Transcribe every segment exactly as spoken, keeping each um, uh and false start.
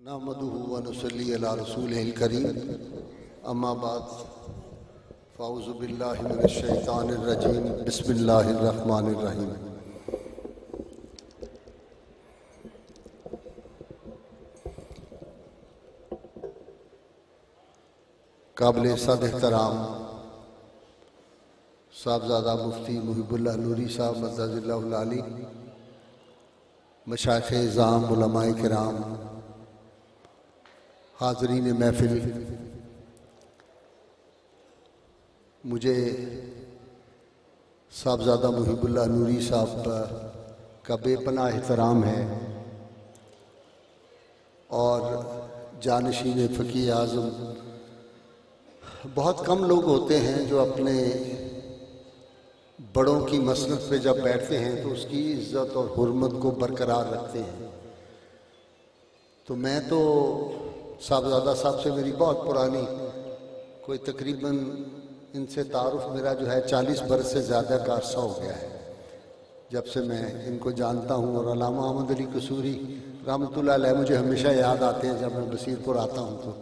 نحمده ونصلي على رسوله الكريم اما بعد فاعوذ بالله من الشیطان الرجیم بسم اللہ الرحمن الرحیم قابل صد احترام صاحبزادہ مفتی محب اللہ نوری صاحب مدد اللہ العالی، مشائخ اعظام، علماء کرام، حاضرین محفل، مجھے صاحبزادہ محب اللہ نوری صاحب کا بے پناہ احترام ہے اور جانشین فقیہ اعظم بہت کم لوگ ہوتے ہیں جو اپنے بڑوں کی مسند پہ جب بیٹھتے ہیں تو اس کی عزت اور حرمت کو برقرار رکھتے ہیں۔ تو میں تو صاحبزادہ صاحب سے میری بہت پرانی، کوئی تقریباً ان سے تعارف میرا جو ہے چالیس برس سے زیادہ کا عرصہ ہو گیا ہے جب سے میں ان کو جانتا ہوں، اور علامہ احمد علی قصوری رحمۃ اللہ علیہ مجھے ہمیشہ یاد آتے ہیں جب میں بصیر پور آتا ہوں تو۔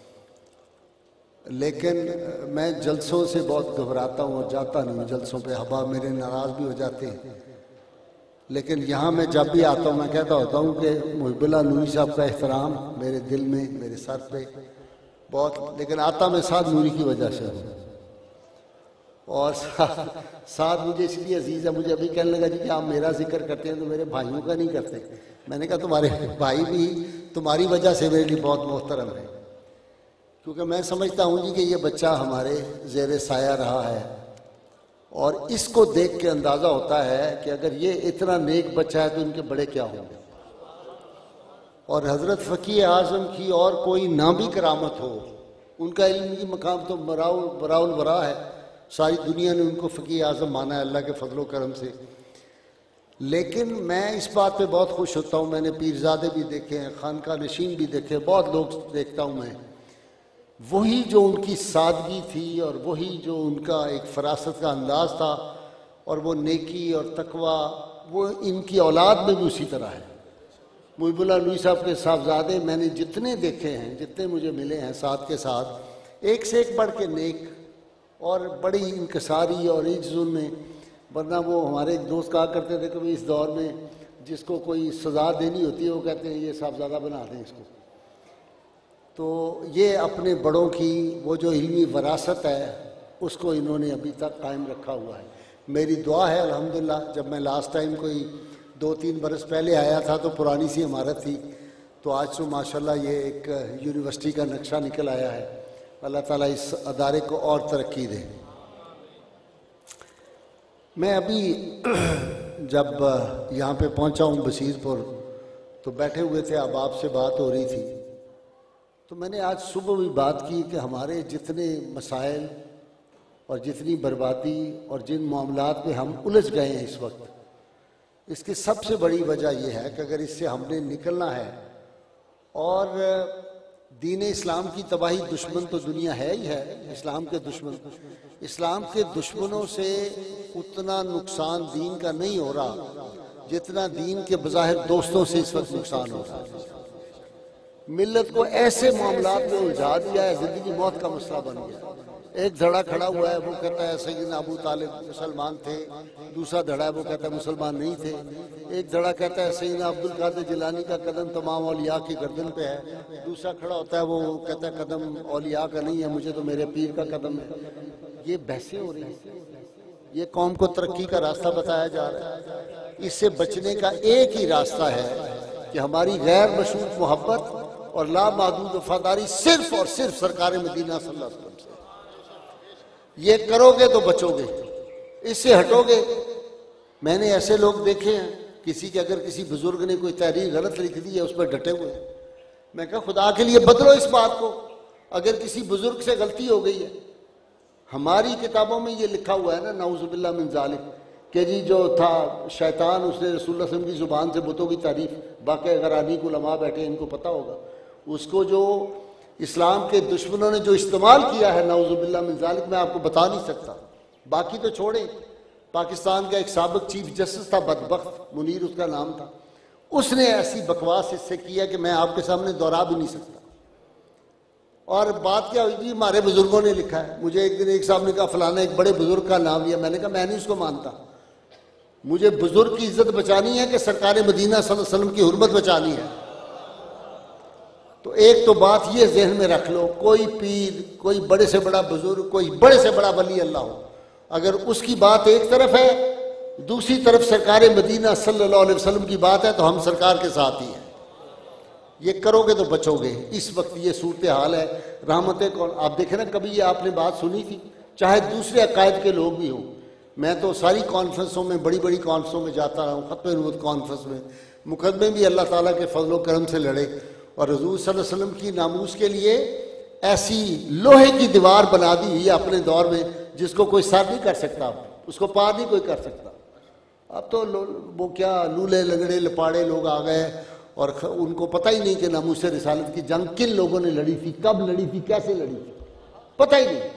لیکن میں جلسوں سے بہت گھبراتا ہوں اور جاتا نہیں ہوں جلسوں پہ، احباب میرے ناراض بھی ہو جاتے ہیں، لیکن یہاں میں جب بھی آتا ہوں میں کہتا ہوتا ہوں کہ محب اللہ نوری صاحب کا احترام میرے دل میں، میرے سر پہ بہت، لیکن آتا میں ساتھ نوری کی وجہ سے ہوں، اور ساتھ مجھے اس لیے عزیز ہے۔ مجھے ابھی کہنے لگا جی کہ آپ میرا ذکر کرتے ہیں تو میرے بھائیوں کا نہیں کرتے۔ میں نے کہا تمہارے بھائی بھی تمہاری وجہ سے میرے لیے بہت محترم ہے، کیونکہ میں سمجھتا ہوں جی کہ یہ بچہ ہمارے زیر سایہ رہا ہے، اور اس کو دیکھ کے اندازہ ہوتا ہے کہ اگر یہ اتنا نیک بچہ ہے تو ان کے بڑے کیا ہوں گے۔ اور حضرت فقیہ اعظم کی اور کوئی نہ بھی کرامت ہو، ان کا علم کی مقام تو براء الورا ہے، ساری دنیا نے ان کو فقیہ اعظم مانا ہے اللہ کے فضل و کرم سے۔ لیکن میں اس بات پہ بہت خوش ہوتا ہوں، میں نے پیرزادے بھی دیکھے ہیں، خانقاہ نشین بھی دیکھے، بہت لوگ دیکھتا ہوں میں، وہی جو ان کی سادگی تھی اور وہی جو ان کا ایک فراست کا انداز تھا اور وہ نیکی اور تقوی، وہ ان کی اولاد میں بھی اسی طرح ہے۔ محب اللہ نوری صاحب کے صاحبزادے میں نے جتنے دیکھے ہیں، جتنے مجھے ملے ہیں ساتھ کے ساتھ، ایک سے ایک بڑھ کے نیک اور بڑی انکساری اور عجز ان میں، ورنہ وہ ہمارے ایک دوست کہا کرتے تھے کہ اس دور میں جس کو کوئی سزا دینی ہوتی ہے وہ کہتے ہیں یہ صاحبزادہ بنا دیں اس کو۔ تو یہ اپنے بڑوں کی وہ جو علمی وراثت ہے اس کو انہوں نے ابھی تک قائم رکھا ہوا ہے۔ میری دعا ہے الحمدللہ، جب میں لاسٹ ٹائم کوئی دو تین برس پہلے آیا تھا تو پرانی سی عمارت تھی، تو آج تو ماشاءاللہ یہ ایک یونیورسٹی کا نقشہ نکل آیا ہے۔ اللہ تعالیٰ اس ادارے کو اور ترقی دے۔ میں ابھی جب یہاں پہ پہنچا ہوں بصیر پور، تو بیٹھے ہوئے تھے، احباب سے بات ہو رہی تھی، تو میں نے آج صبح بھی بات کی کہ ہمارے جتنے مسائل اور جتنی بربادی اور جن معاملات میں ہم الجھ گئے ہیں اس وقت، اس کی سب سے بڑی وجہ یہ ہے کہ اگر اس سے ہم نے نکلنا ہے، اور دین اسلام کی تباہی دشمن تو دنیا ہے ہی ہے، اسلام کے دشمن، اسلام کے دشمنوں سے اتنا نقصان دین کا نہیں ہو رہا جتنا دین کے بظاہر دوستوں سے اس وقت نقصان ہو رہا ہے۔ ملت کو ایسے معاملات میں الجھا دیا ہے، زندگی موت کا مسئلہ بن گیا۔ ایک دھڑا کھڑا ہوا ہے وہ کہتا ہے سیدنا ابو طالب مسلمان تھے، دوسرا دھڑا ہے وہ کہتا ہے مسلمان نہیں تھے، ایک دھڑا کہتا ہے سیدنا عبد القادر جیلانی کا قدم تمام اولیاء کی گردن پہ ہے، دوسرا کھڑا ہوتا ہے وہ کہتا ہے قدم اولیاء کا نہیں ہے، مجھے تو میرے پیر کا قدم ہے۔ یہ بحثیں ہو رہی ہیں، یہ قوم کو ترقی کا راستہ بتایا جا رہا ہے۔ اس سے بچنے کا ایک ہی راستہ ہے کہ ہماری غیر مشروط محبت اور لامحدود وفاداری صرف اور صرف سرکار مدینہ صلی اللہ علیہ وسلم سے۔ یہ کرو گے تو بچو گے، اس سے ہٹو گے۔ میں نے ایسے لوگ دیکھے ہیں، کسی کے اگر کسی بزرگ نے کوئی تحریر غلط لکھ دی ہے اس پر ڈٹے ہوئے، میں کہا خدا کے لیے بدلو اس بات کو۔ اگر کسی بزرگ سے غلطی ہو گئی ہے، ہماری کتابوں میں یہ لکھا ہوا ہے نا، نعوذ باللہ من ذالک، کہ جی جو تھا شیطان اس نے رسول اللہ صلی اللہ علیہ وسلم کی زبان سے بتوں کی تعریف، باقی غرانی کو علماء بیٹھے ان کو پتہ ہوگا، اس کو جو اسلام کے دشمنوں نے جو استعمال کیا ہے نعوذ باللہ من ذالک، میں آپ کو بتا نہیں سکتا۔ باقی تو چھوڑیں، پاکستان کا ایک سابق چیف جسٹس تھا بدبخت، منیر اس کا نام تھا، اس نے ایسی بکواس اس سے کیا کہ میں آپ کے سامنے دوہرا بھی نہیں سکتا۔ اور بات کیا ہوئی تھی، ہمارے بزرگوں نے لکھا ہے۔ مجھے ایک دن ایک صاحب نے کہا فلانا ایک بڑے بزرگ کا نام لیا، میں نے کہا میں نہیں اس کو مانتا، مجھے بزرگ کی عزت بچانی ہے کہ سرکار مدینہ صلی اللہ علیہ وسلم کی حرمت بچانی ہے؟ تو ایک تو بات یہ ذہن میں رکھ لو، کوئی پیر، کوئی بڑے سے بڑا بزرگ، کوئی بڑے سے بڑا ولی اللہ ہو، اگر اس کی بات ایک طرف ہے، دوسری طرف سرکار مدینہ صلی اللہ علیہ وسلم کی بات ہے، تو ہم سرکار کے ساتھ ہی ہیں۔ یہ کرو گے تو بچو گے۔ اس وقت یہ صورتحال ہے، رحمت کون۔ آپ دیکھیں نا، کبھی یہ آپ نے بات سنی تھی، چاہے دوسرے عقائد کے لوگ بھی ہوں، میں تو ساری کانفرنسوں میں، بڑی بڑی کانفرنسوں میں جاتا رہا ہوں، ختم نبوت کانفرنس میں، مقدمے بھی اللہ تعالیٰ کے فضل و کرم سے لڑے، اور حضور صلی اللہ علیہ وسلم کی ناموس کے لیے ایسی لوہے کی دیوار بنا دی ہوئی ہے اپنے دور میں، جس کو کوئی سر نہیں کر سکتا، اس کو پار نہیں کوئی کر سکتا۔ اب تو وہ کیا لولے لنگڑے لپاڑے لوگ آ گئے، اور ان کو پتہ ہی نہیں کہ ناموس رسالت کی جنگ کن لوگوں نے لڑی تھی، کب لڑی تھی، کیسے لڑی تھی، پتہ ہی نہیں۔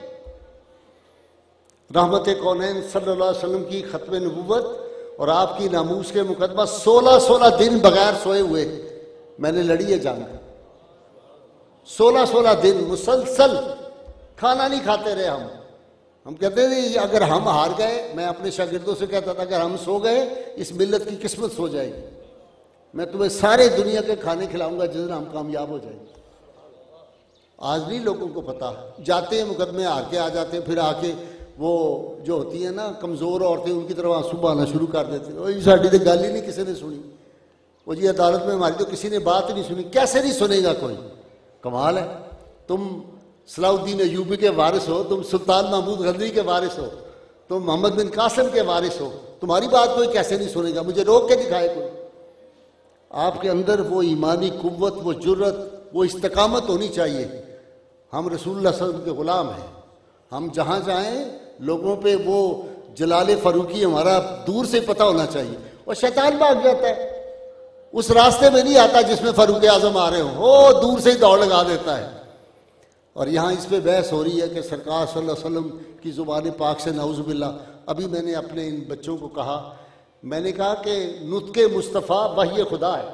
رحمت کونین صلی اللہ علیہ وسلم کی ختم نبوت اور آپ کی ناموس کے مقدمہ، سولہ سولہ دن بغیر سوئے ہوئے میں نے لڑی ہے جنگ، سولہ سولہ دن مسلسل کھانا نہیں کھاتے رہے ہم۔ ہم کہتے تھے اگر ہم ہار گئے، میں اپنے شاگردوں سے کہتا تھا اگر ہم سو گئے اس ملت کی قسمت سو جائے گی، میں تمہیں سارے دنیا کے کھانے کھلاؤں گا جس دن ہم کامیاب ہو جائیں گے۔ آج نہیں لوگوں کو پتا، جاتے ہیں مقدمے ہار کے آ جاتے ہیں، پھر آ کے وہ جو ہوتی ہیں نا کمزور عورتیں، ان کی طرف آنسو بہانا شروع کر دیتے ہیں، وہ ساڈی تو گل ہی نہیں کسی نے سنی، وہ جی عدالت میں ہماری تو کسی نے بات ہی نہیں سنی۔ کیسے نہیں سنے گا کوئی؟ کمال ہے، تم صلاح الدین ایوبی کے وارث ہو، تم سلطان محمود غزنوی کے وارث ہو، تم محمد بن قاسم کے وارث ہو، تمہاری بات کوئی کیسے نہیں سنے گا؟ مجھے روک کے دکھائے کوئی۔ آپ کے اندر وہ ایمانی قوت، وہ جرت، وہ استقامت ہونی چاہیے۔ ہم رسول اللہ صلی اللہ علیہ وسلم کے غلام ہیں، ہم جہاں جائیں لوگوں پہ وہ جلال فاروقی ہمارا دور سے پتہ ہونا چاہیے۔ اور شیطان بھاگ جاتا ہے، اس راستے میں نہیں آتا جس میں فاروق اعظم آ رہے ہوں، وہ دور سے ہی دوڑ لگا دیتا ہے۔ اور یہاں اس پہ بحث ہو رہی ہے کہ سرکار صلی اللہ علیہ وسلم کی زبان پاک سے نعوذ باللہ۔ ابھی میں نے اپنے ان بچوں کو کہا، میں نے کہا کہ نطق مصطفیٰ وحی خدا ہے،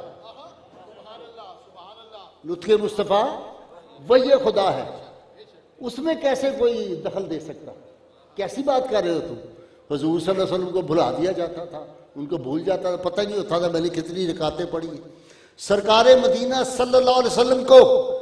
نطق مصطفیٰ وحی خدا ہے، اس میں کیسے کوئی دخل دے سکتا؟ کیسی بات کر رہے ہو تم؟ حضور صلی اللہ علیہ وسلم کو بھلا دیا جاتا تھا، ان کو بھول جاتا تھا، پتہ نہیں ہوتا تھا میں نے کتنی رکعتیں پڑھی ہیں۔ سرکار مدینہ صلی اللہ علیہ وسلم کو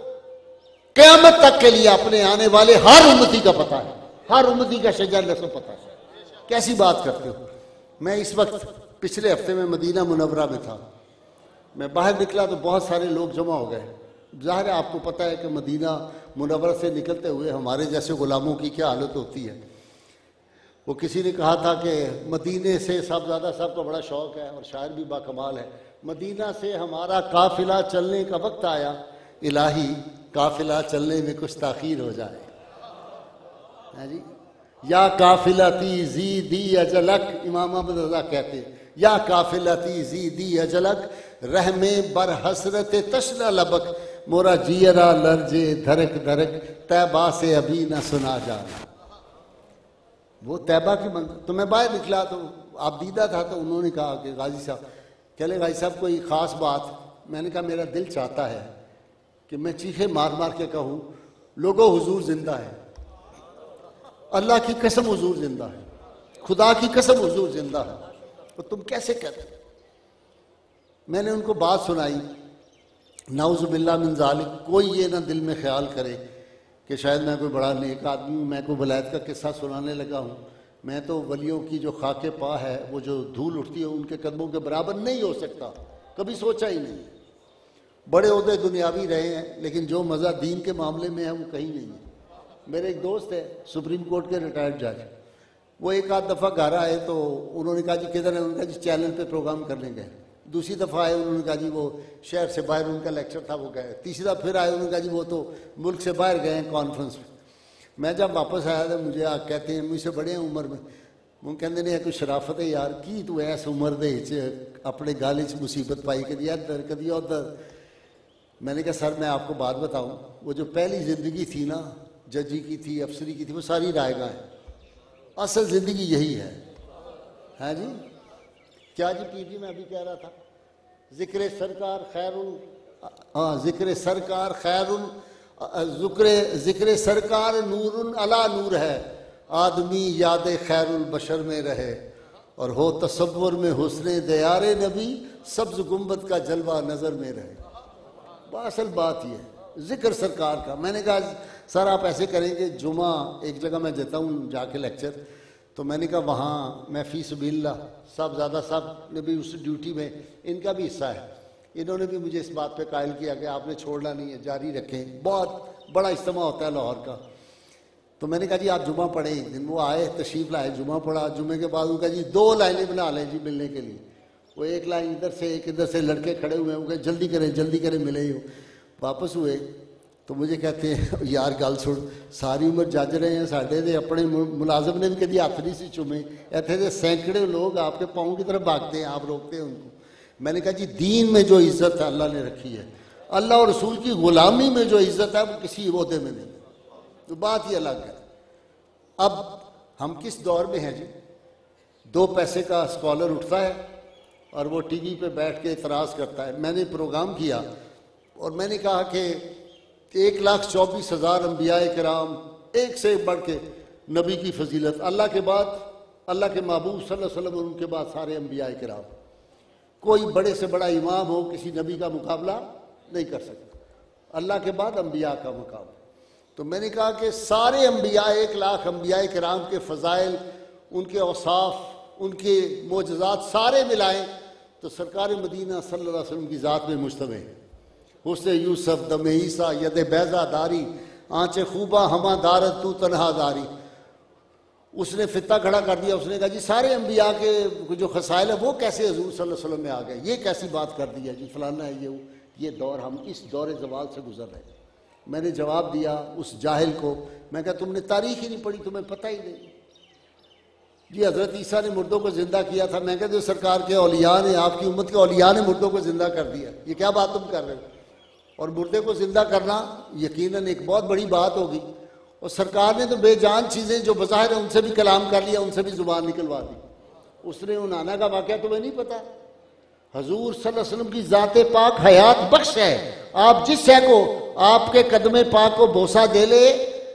قیامت تک کے لیے اپنے آنے والے ہر امتی کا پتہ ہے، ہر امتی کا شجر لسو پتہ ہے۔ کیسی بات کرتے ہو؟ میں اس وقت پچھلے ہفتے میں مدینہ منورہ میں تھا، میں باہر نکلا تو بہت سارے لوگ جمع ہو گئے۔ ظاہر ہے آپ کو پتہ ہے کہ مدینہ منورہ سے نکلتے ہوئے ہمارے جیسے غلاموں کی کیا حالت ہوتی ہے۔ وہ کسی نے کہا تھا کہ مدینے سے صاحبزادہ صاحب کا بڑا شوق ہے اور شاعر بھی باکمال ہے، مدینہ سے ہمارا قافلہ چلنے کا وقت آیا، الہی قافلہ چلنے میں کچھ تاخیر ہو جائے۔ ہاں جی، یا قافلتی زیدی اجلک، امام احمد رضا کہتے ہیں یا قافلتی زیدی اجلک، رحم بر حسرت تشنہ لبک، مورا جیرا لرجے دھرک دھرک، طیبہ سے ابھی نہ سنا جانا۔ وہ طیبہ کی منظر، تو میں باہر نکلا تو آپ دیدہ تھا، تو انہوں نے کہا کہ غازی صاحب، کہلے غازی صاحب کوئی خاص بات؟ میں نے کہا میرا دل چاہتا ہے کہ میں چیخے مار مار کے کہوں لوگوں حضور زندہ ہے، اللہ کی قسم حضور زندہ ہے، خدا کی قسم حضور زندہ ہے، تو تم کیسے کہتے؟ میں نے ان کو بات سنائی، نعوذ باللہ من ذالک، کوئی یہ نہ دل میں خیال کرے کہ شاید میں کوئی بڑا نیک آدمی ہوں، میں کوئی ولایت کا قصہ سنانے لگا ہوں، میں تو ولیوں کی جو خاک پا ہے، وہ جو دھول اٹھتی ہے ان کے قدموں کے برابر نہیں ہو سکتا، کبھی سوچا ہی نہیں۔ بڑے عہدے دنیاوی رہے ہیں لیکن جو مزہ دین کے معاملے میں ہے وہ کہیں نہیں ہے۔ میرے ایک دوست ہے سپریم کورٹ کے ریٹائرڈ جج، وہ ایک آدھ دفعہ گھر آئے تو انہوں نے کہا جی کدھر ہے؟ انہوں نے کہا جی چینل پہ پروگرام کرنے گئے۔ دوسری دفعہ آئے انہوں نے کہا جی وہ شہر سے باہر ان کا لیکچر تھا وہ گئے۔ تیسری دفعہ پھر آئے انہوں نے کہا جی وہ تو ملک سے باہر گئے ہیں کانفرنس میں۔ میں جب واپس آیا تو مجھے آ کہتے ہیں مجھ سے بڑے ہیں عمر میں، وہ کہتے ہیں کوئی شرافت ہے یار کی تو ایس عمر دے اپنے گال چ مصیبت پائی کدی ادھر کدی ادھر۔ میں نے کہا سر میں آپ کو بات بتاؤں، وہ جو پہلی زندگی تھی نا، ججی کی تھی، افسری کی تھی، وہ ساری رائے گاہ ہے، اصل زندگی یہی ہے۔ ہاں جی کیا جی پیر جی میں ابھی کہہ رہا تھا ذکر سرکار خیر ہاں ذکر سرکار خیر ذکر ذکر سرکار نور علی نور ہے، آدمی یاد خیر البشر میں رہے، اور ہو تصور میں حسن دیار نبی، سبز گنبد کا جلوہ نظر میں رہے۔ اصل بات یہ ہے ذکر سرکار کا۔ میں نے کہا سر آپ ایسے کریں کہ جمعہ ایک جگہ میں دیتا ہوں جا کے لیکچر، تو میں نے کہا وہاں میں فی سبیل اللہ، صاحب زیادہ صاحب نے بھی اس ڈیوٹی میں ان کا بھی حصہ ہے، انہوں نے بھی مجھے اس بات پہ قائل کیا کہ آپ نے چھوڑنا نہیں ہے، جاری رکھیں، بہت بڑا اجتماع ہوتا ہے لاہور کا۔ تو میں نے کہا جی آپ جمعہ پڑھیں ایک دن، وہ آئے تشریف لائے، جمعہ پڑھا، جمعے کے بعد ان کا جی دو لائنیں بنا لیں جی ملنے کے لیے، وہ ایک لائن ادھر سے ایک ادھر سے، لڑکے کھڑے ہوئے ہیں، وہ کہ جلدی کریں جلدی کریں ملے ہی ہو۔ واپس ہوئے تو مجھے کہتے ہیں یار گل سن، ساری عمر جج رہے ہیں ساڈے دے، اپنے ملازم نے بھی کدی ہاتھ نہیں سی چومے، ایتھے دے سینکڑے لوگ آپ کے پاؤں کی طرف بھاگتے ہیں، آپ روکتے ہیں ان کو۔ میں نے کہا جی دین میں جو عزت ہے اللہ نے رکھی ہے، اللہ اور رسول کی غلامی میں جو عزت ہے وہ کسی عہدے میں نہیں، تو بات ہی الگ ہے۔ اب ہم کس دور میں ہیں جی؟ دو پیسے کا اسکالر اٹھتا ہے اور وہ ٹی وی پہ بیٹھ کے اعتراض کرتا ہے۔ میں نے پروگرام کیا اور میں نے کہا کہ ایک لاکھ چوبیس ہزار انبیاء کرام، ایک سے بڑھ کے نبی کی فضیلت، اللہ کے بعد اللہ کے محبوب صلی اللہ علیہ وسلم اور ان کے بعد سارے انبیاء کرام، کوئی بڑے سے بڑا امام ہو کسی نبی کا مقابلہ نہیں کر سکتا، اللہ کے بعد انبیاء کا مقام۔ تو میں نے کہا کہ سارے انبیاء، ایک لاکھ انبیاء کرام کے فضائل، ان کے اوصاف، ان کے معجزات سارے ملائیں تو سرکار مدینہ صلی اللہ علیہ وسلم کی ذات میں مشتبہ ہے۔ حسن یوسف دم عیسیٰ ید بیضا داری، آنچ خوبہ ہما دارت تو تنہا داری۔ اس نے فتہ کھڑا کر دیا، اس نے کہا جی سارے انبیاء کے جو خصائل ہیں وہ کیسے حضور صلی اللہ علیہ وسلم میں آ گئے، یہ کیسی بات کر دی ہے جی فلانا ہے یہ یہ دور، ہم اس دور زوال سے گزر رہے ہیں۔ میں نے جواب دیا اس جاہل کو، میں کہا تم نے تاریخ ہی نہیں پڑھی، تمہیں پتہ ہی نہیں۔ جی حضرت عیسیٰ نے مردوں کو زندہ کیا تھا، میں کہتے سرکار کے اولیاء نے، آپ کی امت کے اولیاء نے مردوں کو زندہ کر دیا، یہ کیا بات تم کر رہے ہو؟ اور مردے کو زندہ کرنا یقیناً ایک بہت بڑی بات ہوگی، اور سرکار نے تو بے جان چیزیں جو بظاہر ان سے بھی کلام کر لیا، ان سے بھی زبان نکلوا دی۔ اس نے انانا کا واقعہ تمہیں نہیں پتا؟ حضور صلی اللہ علیہ وسلم کی ذات پاک حیات بخش ہے، آپ جس شے کو آپ کے قدم پاک کو بوسہ دے لے،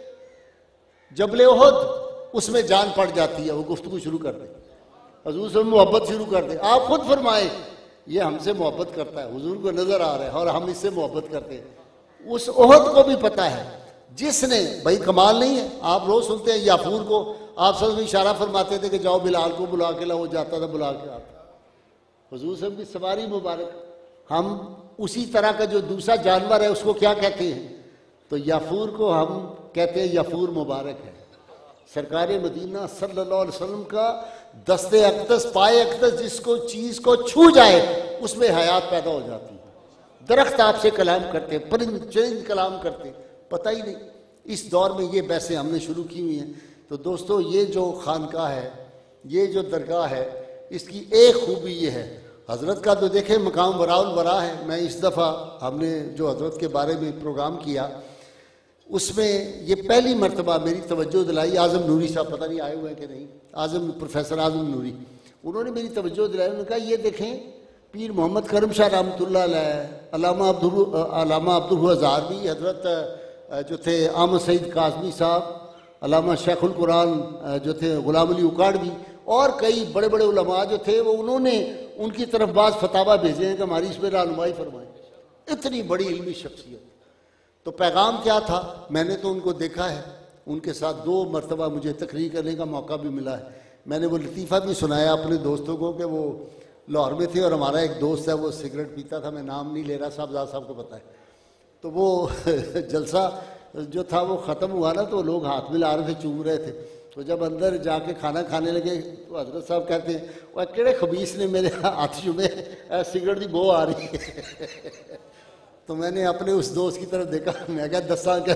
جبل احد اس میں جان پڑ جاتی ہے، وہ گفتگو شروع کر دے، حضور صلی اللہ علیہ وسلم محبت شروع کر دے۔ آپ خود فرمائیں یہ ہم سے محبت کرتا ہے، حضور کو نظر آ رہا ہے اور ہم اس سے محبت کرتے ہیں۔ اس احد کو بھی پتہ ہے، جس نے بھائی کمال نہیں ہے، آپ روز سنتے ہیں یافور کو آپ صلی اللہ علیہ وسلم اشارہ فرماتے تھے کہ جاؤ بلال کو بلا کے لاؤ، وہ جاتا تھا بلا کے آتا۔ حضور صلی اللہ علیہ وسلم کی سواری مبارک، ہم اسی طرح کا جو دوسرا جانور ہے اس کو کیا کہتے ہیں؟ تو یافور کو ہم کہتے ہیں یافور مبارک ہے۔ سرکار مدینہ صلی اللہ علیہ وسلم کا دست اقدس، پائے اقدس، جس کو چیز کو چھو جائے اس میں حیات پیدا ہو جاتی ہے۔ درخت آپ سے کلام کرتے، پرند چرند کلام کرتے، پتہ ہی نہیں۔ اس دور میں یہ بحثیں ہم نے شروع کی ہوئی ہیں۔ تو دوستو یہ جو خانقاہ ہے، یہ جو درگاہ ہے، اس کی ایک خوبی یہ ہے، حضرت کا تو دیکھیں مقام وراء الورا ہے۔ میں اس دفعہ ہم نے جو حضرت کے بارے میں پروگرام کیا اس میں یہ پہلی مرتبہ میری توجہ دلائی، اعظم نوری صاحب پتہ نہیں آئے ہوئے ہیں کہ نہیں، اعظم پروفیسر اعظم نوری، انہوں نے میری توجہ دلائی، انہوں نے کہا یہ دیکھیں پیر محمد کرم شاہ رحمۃ اللہ علیہ، علامہ عبد علامہ عبداللہ ہزاروی، حضرت جو تھے احمد سعید کاظمی صاحب، علامہ شیخ القرآن جو تھے غلام علی اکاڑوی، اور کئی بڑے بڑے علماء جو تھے وہ انہوں نے ان کی طرف بعض فتاویٰ بھیجے ہیں کہ ہماری اس میں رہنمائی فرمائیں۔ اتنی بڑی علمی شخصیت، تو پیغام کیا تھا؟ میں نے تو ان کو دیکھا ہے، ان کے ساتھ دو مرتبہ مجھے تقریر کرنے کا موقع بھی ملا ہے۔ میں نے وہ لطیفہ بھی سنایا اپنے دوستوں کو کہ وہ لاہور میں تھے اور ہمارا ایک دوست ہے وہ سگریٹ پیتا تھا، میں نام نہیں لے رہا، صاحبزاد صاحب کو پتہ ہے۔ تو وہ جلسہ جو تھا وہ ختم ہوا نا، تو لوگ ہاتھ ملا رہے تھے، چوم رہے تھے۔ تو جب اندر جا کے کھانا کھانے لگے تو حضرت صاحب کہتے ہیں وہ کیڑے خبیث نے میرے ہاتھ چومے، سگریٹ دی بو آ رہی ہے۔ تو میں نے اپنے اس دوست کی طرف دیکھا، میں کہا دساں کیا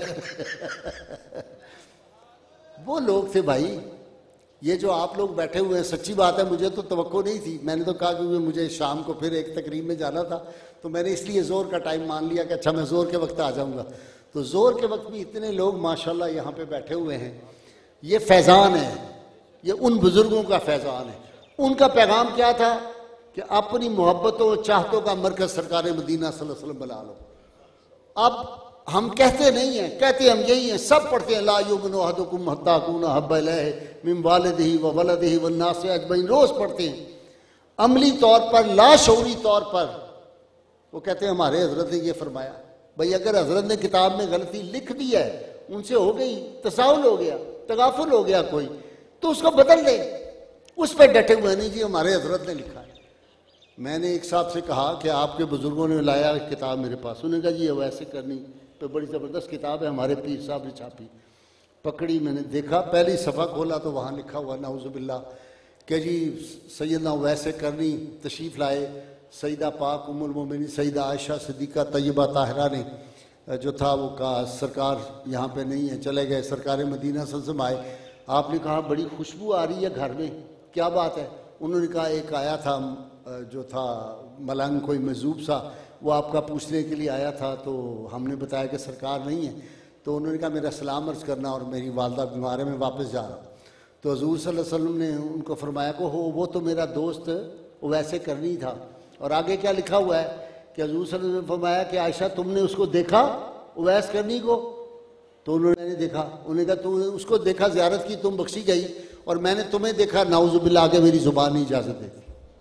وہ لوگ تھے بھائی، یہ جو آپ لوگ بیٹھے ہوئے ہیں، سچی بات ہے مجھے تو توقع نہیں تھی۔ میں نے تو کہا کہ مجھے شام کو پھر ایک تقریب میں جانا تھا، تو میں نے اس لیے زور کا ٹائم مان لیا کہ اچھا میں زور کے وقت آ جاؤں گا۔ تو زور کے وقت بھی اتنے لوگ ماشاءاللہ یہاں پہ بیٹھے ہوئے ہیں، یہ فیضان ہے، یہ ان بزرگوں کا فیضان ہے۔ ان کا پیغام کیا تھا کہ اپنی محبتوں چاہتوں کا مرکز سرکار مدینہ صلی اللہ علیہ وسلم بنا لو. اب ہم کہتے نہیں ہیں، کہتے ہم یہی ہیں، سب پڑھتے ہیں لا یؤمن احدکم حتی اکون احب الیہ من والدہ وولدہ والناس اجمعین، روز پڑھتے ہیں. عملی طور پر، لاشعوری طور پر وہ کہتے ہیں ہمارے حضرت نے یہ فرمایا. بھئی اگر حضرت نے کتاب میں غلطی لکھ دی ہے، ان سے ہو گئی، تساہل ہو گیا، تغافل ہو گیا کوئی، تو اس کو بدل دیں. اس پہ ڈٹے ہوئے نہیں جی ہمارے حضرت نے لکھا ہے. میں نے ایک صاحب سے کہا کہ آپ کے بزرگوں نے لایا کتاب میرے پاس، انہوں نے کہا جی ویسے کرنی تو بڑی زبردست کتاب ہے، ہمارے پیر صاحب نے چھاپی. پکڑی، میں نے دیکھا، پہلی صفحہ کھولا تو وہاں لکھا ہوا نعوذ باللہ کہ جی سیدنا ویسے کرنی تشریف لائے، سیدہ پاک ام المومنین سیدہ عائشہ صدیقہ طیبہ طاہرہ نے جو تھا وہ کہا سرکار یہاں پہ نہیں ہے، چلے گئے. سرکار مدینہ صلی اللہ علیہ وسلم آئے، آپ نے کہا بڑی خوشبو آ رہی ہے گھر میں، کیا بات ہے؟ انہوں نے کہا ایک آیا تھا جو تھا ملنگ کوئی مجذوب سا، وہ آپ کا پوچھنے کے لیے آیا تھا، تو ہم نے بتایا کہ سرکار نہیں ہے. تو انہوں نے کہا میرا سلام عرض کرنا، اور میری والدہ بیمار ہے، میں واپس جا رہا ہوں. تو حضور صلی اللہ علیہ وسلم نے ان کو فرمایا کہ ہو وہ تو میرا دوست ویسے کرنی تھا. اور آگے کیا لکھا ہوا ہے کہ حضور صلی اللہ علیہ وسلم نے فرمایا کہ عائشہ تم نے اس کو دیکھا اویس کرنی کو؟ تو انہوں نے دیکھا. انہوں نے کہا تم نے اس کو دیکھا، زیارت کی، تم بخشی گئی، اور میں نے تمہیں دیکھا، نعوذ باللہ آگے میری زبان نہیں اجازت دیتی.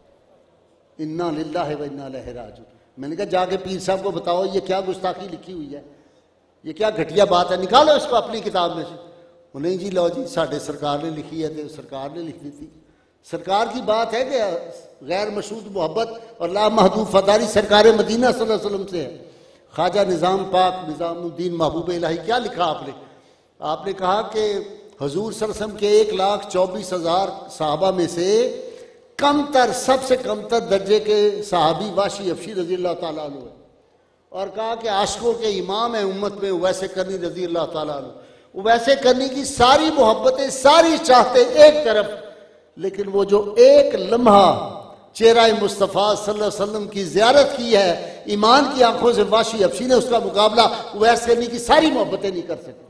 انا للہ و انا الیہ راجعون. میں نے کہا جا کے پیر صاحب کو بتاؤ یہ کیا گستاخی لکھی ہوئی ہے، یہ کیا گھٹیا بات ہے، نکالو اس کو اپنی کتاب میں سے. انہیں جی لو جی ساڑھے سرکار نے لکھی ہے تو سرکار نے لکھ دی تھی. سرکار کی بات ہے کہ غیر مشروط محبت اور لا محدود فداری سرکار مدینہ صلی اللہ علیہ وسلم سے ہے. خواجہ نظام پاک نظام الدین محبوب الہی کیا لکھا آپ نے؟ آپ نے کہا کہ حضور صلی اللہ علیہ وسلم کے ایک لاکھ چوبیس ہزار صحابہ میں سے کم تر، سب سے کم تر درجے کے صحابی واشی افشی رضی اللہ تعالیٰ عنہ ہے. اور کہا کہ عاشقوں کے امام ہیں امت میں ویسے کرنی رضی اللہ تعالیٰ عنہ. ویسے کرنی کی ساری محبتیں، ساری چاہتے ایک طرف، لیکن وہ جو ایک لمحہ چہرہ مصطفیٰ صلی اللہ علیہ وسلم کی زیارت کی ہے ایمان کی آنکھوں سے، واشی افشی نے اس کا مقابلہ ویسے کرنی کی ساری محبتیں نہیں کر سکتی.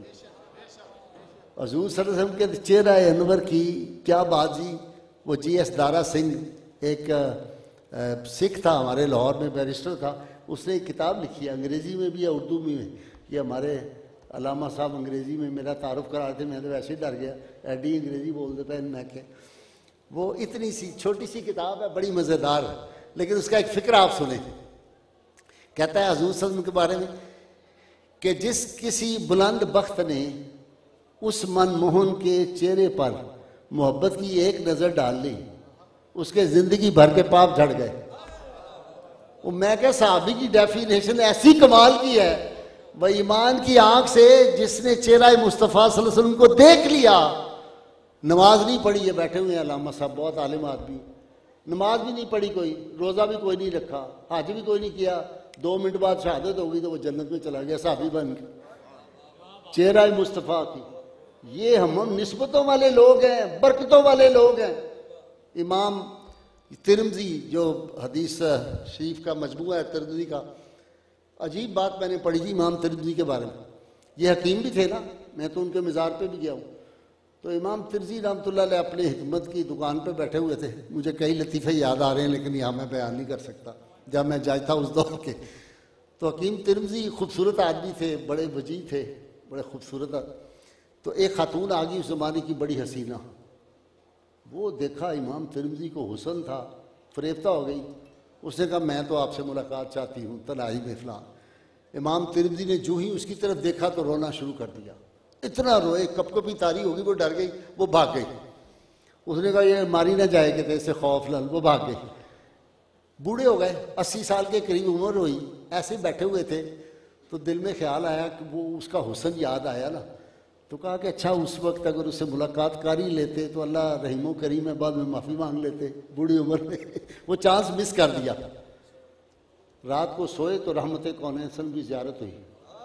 حضور صلی اللہ علیہ وسلم کے چہرہ انور کی کیا بات جی. وہ جی ایس دارا سنگھ ایک سکھ تھا ہمارے لاہور میں، بیرسٹر تھا، اس نے ایک کتاب لکھی ہے، انگریزی میں بھی ہے اردو میں. یہ ہمارے علامہ صاحب انگریزی میں میرا تعارف کرا رہے تھے، میں تو ویسے ہی ڈر گیا، ایڈی انگریزی بول دیتا ہے میں کہ وہ اتنی سی چھوٹی سی کتاب ہے، بڑی مزیدار ہے، لیکن اس کا ایک فکر آپ سنیں. کہتا ہے حضور صلی اللہ علیہ وسلم کے بارے میں کہ جس کسی بلند بخت نے اس من موہن کے چہرے پر محبت کی ایک نظر ڈال لی، اس کے زندگی بھر کے پاپ جھڑ گئے. وہ میں کہ صحابی کی ڈیفینیشن ایسی کمال کی ہے، وہ ایمان کی آنکھ سے جس نے چہرہ مصطفیٰ صلی اللہ علیہ وسلم کو دیکھ لیا، نماز نہیں پڑھی. یہ بیٹھے ہوئے ہیں علامہ صاحب، بہت عالم آدمی، نماز بھی نہیں پڑھی کوئی، روزہ بھی کوئی نہیں رکھا، حج بھی کوئی نہیں کیا، دو منٹ بعد شہادت ہو گئی تو وہ جنت میں چلا گیا صحابی بن کے. چہرہ مصطفیٰ کی یہ ہم نسبتوں والے لوگ ہیں، برکتوں والے لوگ ہیں. امام ترمذی جو حدیث شریف کا مجموعہ ہے ترمذی کا، عجیب بات میں نے پڑھی تھی امام ترمذی کے بارے میں. یہ حکیم بھی تھے نا، میں تو ان کے مزار پہ بھی گیا ہوں. تو امام ترمذی رحمۃ اللہ علیہ اپنے حکمت کی دکان پہ بیٹھے ہوئے تھے. مجھے کئی لطیفے یاد آ رہے ہیں لیکن یہاں میں بیان نہیں کر سکتا، جب میں جاج تھا اس دور کے. تو حکیم ترمذی خوبصورت آدمی تھے، بڑے وجیح تھے، بڑے خوبصورت. تو ایک خاتون آ گئی اس زمانے کی بڑی حسینہ، وہ دیکھا امام ترمذی کو حسن تھا، فریفتہ ہو گئی. اس نے کہا میں تو آپ سے ملاقات چاہتی ہوں تنہائی میں فلاں. امام ترمذی نے جو ہی اس کی طرف دیکھا تو رونا شروع کر دیا، اتنا روئے، کپ کپی تاری ہوگی، وہ ڈر گئی، وہ بھاگ گئی. اس نے کہا یہ ماری نہ جائے کہ ایسے خوف لال، وہ بھاگ گئی. بوڑھے ہو گئے، اسی سال کے قریب عمر ہوئی، ایسے بیٹھے ہوئے تھے. تو دل میں خیال آیا کہ وہ اس کا حسن یاد آیا نا. تو کہا کہ اچھا اس وقت اگر اس سے ملاقات کر ہی لیتے تو اللہ رحیم و کریم ہے، بعد میں معافی مانگ لیتے بوڑھی عمر میں. وہ چانس مس کر دیا. رات کو سوئے تو رحمت کونین بھی زیارت ہوئی.